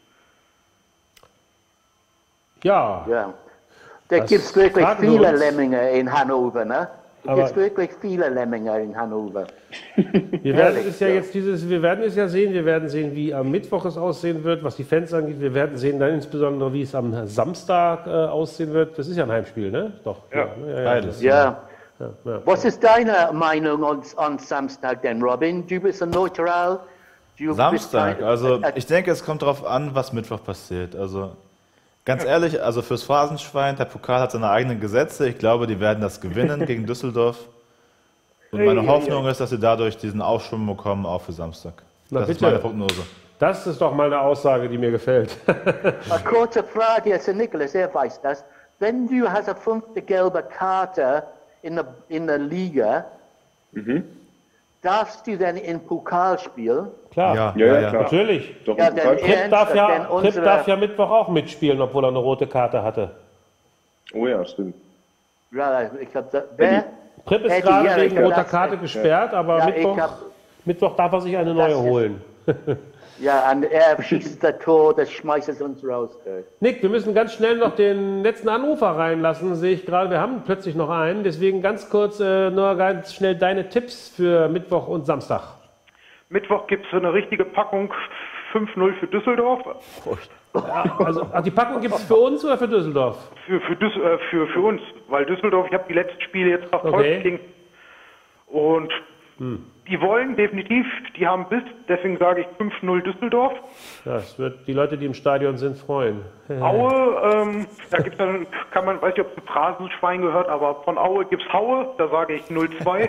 Ja. ja. Da gibt es wirklich viele Lemminge in Hannover, ne? Es gibt wirklich viele Lemminger in Hannover. Wir werden es ja jetzt dieses, wir werden es ja sehen, wir werden sehen, wie am Mittwoch es aussehen wird, was die Fans angeht. Wir werden sehen dann insbesondere, wie es am Samstag äh, aussehen wird. Das ist ja ein Heimspiel, ne? Doch. Ja, ja, ja, beides. Ja. Ja, ja. Was ist deine Meinung an, an Samstag denn, Robin? Du bist ein Neutral. Du Samstag, bist ein, also äh, ich denke, es kommt darauf an, was Mittwoch passiert. Also ganz ehrlich, also fürs Phrasenschwein, der Pokal hat seine eigenen Gesetze. Ich glaube, die werden das gewinnen gegen Düsseldorf. Und meine Hoffnung ist, dass sie dadurch diesen Aufschwung bekommen, auch für Samstag. Na das bitte. ist meine Prognose. Das ist doch mal eine Aussage, die mir gefällt. Eine kurze Frage zu Niklas, er weiß das. Wenn du hast eine fünfte gelbe Karte in der, in der Liga, mhm. darfst du dann in Pokal spielen? Klar, ja, ja, ja, ja, klar. natürlich. Doch, ja, Pripp darf, ja, unsere... darf ja Mittwoch auch mitspielen, obwohl er eine rote Karte hatte. Oh ja, stimmt. Ja, ich hab da, wer? Pripp ist Eddie, gerade ja, wegen roter das, Karte gesperrt, aber ja, Mittwoch, hab, Mittwoch darf er sich eine neue holen. Ja, und er schießt das Tor, das schmeißt es uns raus. Nick, wir müssen ganz schnell noch den letzten Anrufer reinlassen, sehe ich gerade. Wir haben plötzlich noch einen, deswegen ganz kurz äh, nur ganz schnell deine Tipps für Mittwoch und Samstag. Mittwoch gibt es so eine richtige Packung fünf null für Düsseldorf. Ja, also ach, die Packung gibt es für uns oder für Düsseldorf? Für, für, Düs äh, für, für uns, weil Düsseldorf, ich habe die letzten Spiele jetzt verfolgt. Okay. Und Hm. die wollen definitiv, die haben Biss, deswegen sage ich fünf null Düsseldorf. Ja, es wird die Leute, die im Stadion sind, freuen. Aue, ähm, da gibt's dann, kann man, weiß nicht, ob es zu Phrasenschwein gehört, aber von Aue gibt's Haue, da sage ich null zwei.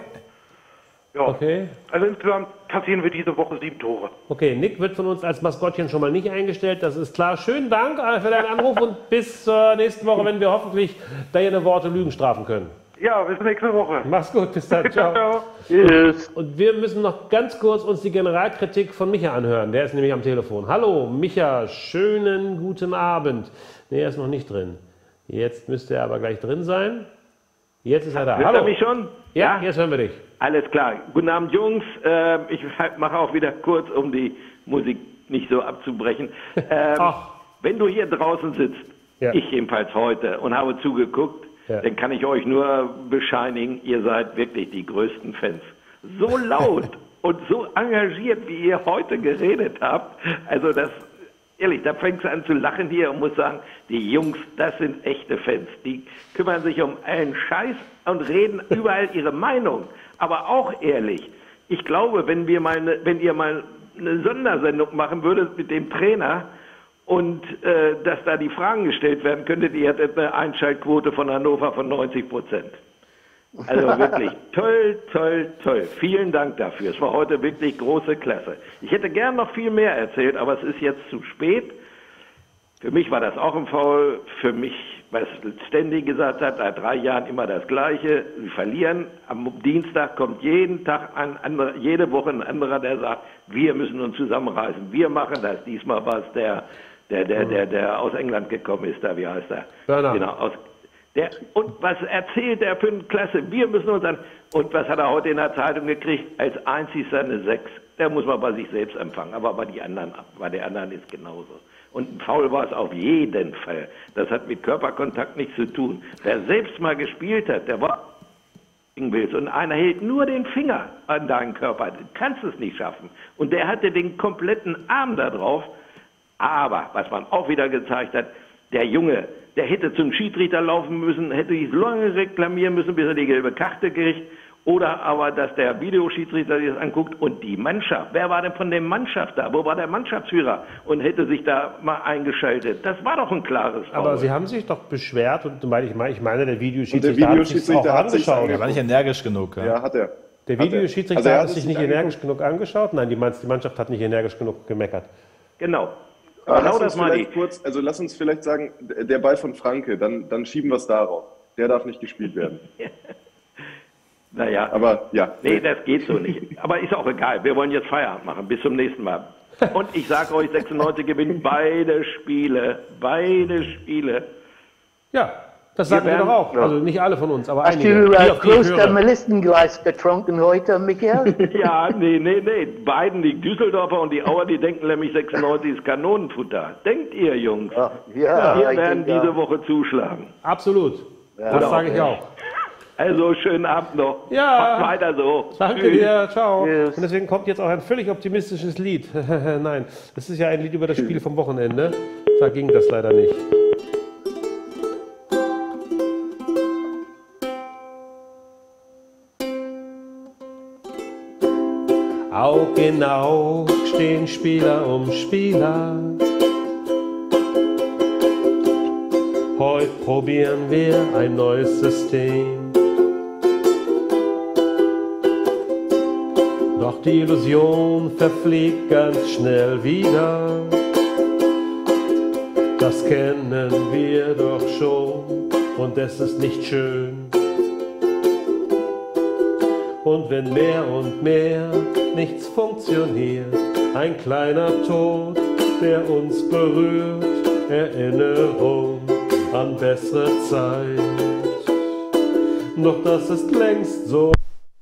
Ja. Okay. Also insgesamt kassieren wir diese Woche sieben Tore. Okay, Nick wird von uns als Maskottchen schon mal nicht eingestellt, das ist klar. Schönen Dank für deinen Anruf und bis zur nächsten Woche, wenn wir hoffentlich deine Worte Lügen strafen können. Ja, bis nächste Woche. Mach's gut, bis dann, ciao. Ciao. Tschüss. Und wir müssen noch ganz kurz uns die Generalkritik von Micha anhören. Der ist nämlich am Telefon. Hallo, Micha, schönen guten Abend. Ne, er ist noch nicht drin. Jetzt müsste er aber gleich drin sein. Jetzt ist er da. Hört Hallo. ihr mich schon? Ja, jetzt hören wir dich. Alles klar. Guten Abend, Jungs. Ähm, ich mache auch wieder kurz, um die Musik nicht so abzubrechen. Ähm, Ach. wenn du hier draußen sitzt, Ja. ich jedenfalls heute, und habe zugeguckt, Ja. dann kann ich euch nur bescheinigen, ihr seid wirklich die größten Fans. So laut und so engagiert, wie ihr heute geredet habt, also das, ehrlich, da fängst du an zu lachen hier und muss sagen, die Jungs, das sind echte Fans. Die kümmern sich um allen Scheiß und reden überall ihre Meinung. Aber auch ehrlich, ich glaube, wenn wir mal, eine, wenn ihr mal eine Sondersendung machen würdet mit dem Trainer, und äh, dass da die Fragen gestellt werden könntet, ihr hättet eine Einschaltquote von Hannover von neunzig Prozent. Also wirklich toll, toll, toll. Vielen Dank dafür. Es war heute wirklich große Klasse. Ich hätte gern noch viel mehr erzählt, aber es ist jetzt zu spät. Für mich war das auch ein Foul. Für mich, was Ständig gesagt hat, seit drei Jahren immer das Gleiche. Sie verlieren. Am Dienstag kommt jeden Tag ein anderer, jede Woche ein anderer, der sagt, wir müssen uns zusammenreißen. Wir machen das. Diesmal war es der Der, der, der, der aus England gekommen ist, da, wie heißt er? Bernhard. Genau, aus, der, und was erzählt er für eine Klasse? Wir müssen uns an, und was hat er heute in der Zeitung gekriegt? Als einzigster eine sechs. Der muss man bei sich selbst empfangen, aber bei, die anderen, bei den anderen ist genauso. Und ein Foul war es auf jeden Fall. Das hat mit Körperkontakt nichts zu tun. Wer selbst mal gespielt hat, der war willst und einer hält nur den Finger an deinen Körper, du kannst es nicht schaffen. Und der hatte den kompletten Arm da drauf. Aber, was man auch wieder gezeigt hat, der Junge, der hätte zum Schiedsrichter laufen müssen, hätte sich so lange reklamieren müssen, bis er die gelbe Karte kriegt. Oder aber, dass der Videoschiedsrichter sich das anguckt und die Mannschaft, wer war denn von der Mannschaft da? Wo war der Mannschaftsführer? Und hätte sich da mal eingeschaltet. Das war doch ein klares Foul. Aber Sie haben sich doch beschwert und ich meine, ich meine der Und Videoschiedsrichter der hat sich auch Videoschiedsrichter hat sich's angeschaut. Er war nicht energisch genug. Ja. Ja, hat er. Der Hat er. Videoschiedsrichter Also er hat hat es sich es nicht sich energisch genug angeschaut. Nein, die Mann- die Mannschaft hat nicht energisch genug gemeckert. Genau. Aber Genau lass das uns meine vielleicht ich. kurz, also lass uns vielleicht sagen, der Ball von Franke, dann, dann schieben wir es darauf. Der darf nicht gespielt werden. Naja. Aber ja. Nee, das geht so nicht. Aber ist auch egal. Wir wollen jetzt Feierabend machen. Bis zum nächsten Mal. Und ich sage euch, sechsundneunzig gewinnt beide Spiele. Beide Spiele. Ja, das sagen wir werden- doch auch. Also nicht alle von uns, aber Hast einige. du Die, äh, auf die ich Kloster höre. Melissenglas getrunken heute, Michael? Ja, nee, nee, nee. Beiden, die Düsseldorfer und die Auer, die denken nämlich sechsundneunzig ist Kanonenfutter. Denkt ihr, Jungs? Ja, ja, Wir ich werden denke, diese Woche zuschlagen. Absolut. Das sage ich auch. Also, schönen Abend noch. Ja. Macht weiter so. Danke Tschüss. dir, ciao. Tschüss. Und deswegen kommt jetzt auch ein völlig optimistisches Lied. Nein, das ist ja ein Lied über das Spiel vom Wochenende. Da ging das leider nicht. Aug in Aug stehen Spieler um Spieler. Heute probieren wir ein neues System. Doch die Illusion verfliegt ganz schnell wieder. Das kennen wir doch schon und es ist nicht schön. Und wenn mehr und mehr nichts funktioniert, ein kleiner Tod, der uns berührt, Erinnerung an bessere Zeit. Doch das ist längst so.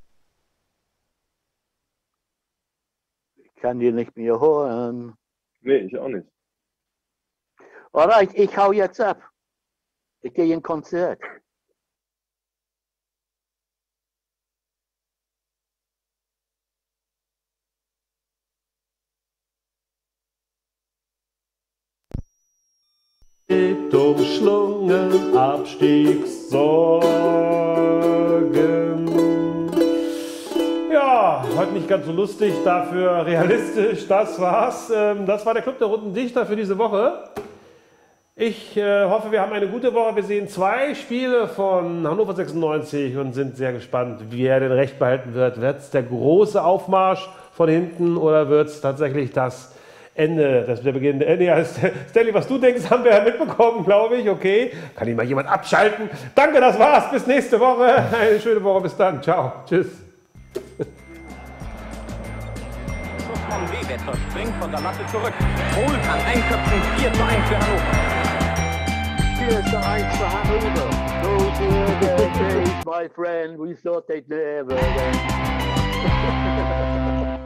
Ich kann dir nicht mehr hören. Nee, ich auch nicht. Alright, ich hau jetzt ab. Ich gehe in Konzert. umschlungen Abstiegssorgen. Ja, heute nicht ganz so lustig, dafür realistisch. Das war's. Das war der Club der Runden Dichter für diese Woche. Ich äh, hoffe, wir haben eine gute Woche. Wir sehen zwei Spiele von Hannover sechsundneunzig und sind sehr gespannt, wie er den Recht behalten wird. Wird es der große Aufmarsch von hinten oder wird es tatsächlich das Ende, das der Beginn, äh, nee, Stanley, was du denkst, haben wir ja mitbekommen, glaube ich. Okay, kann ich mal jemand abschalten? Danke, das war's. Bis nächste Woche. Eine schöne Woche. Bis dann. Ciao. Tschüss. Von Wewetter springt von der Latte zurück. Holt an Einköpfen vier zu eins für Hannover. vier zu eins für Hannover. Those were the days, my friend. We thought they'd never end.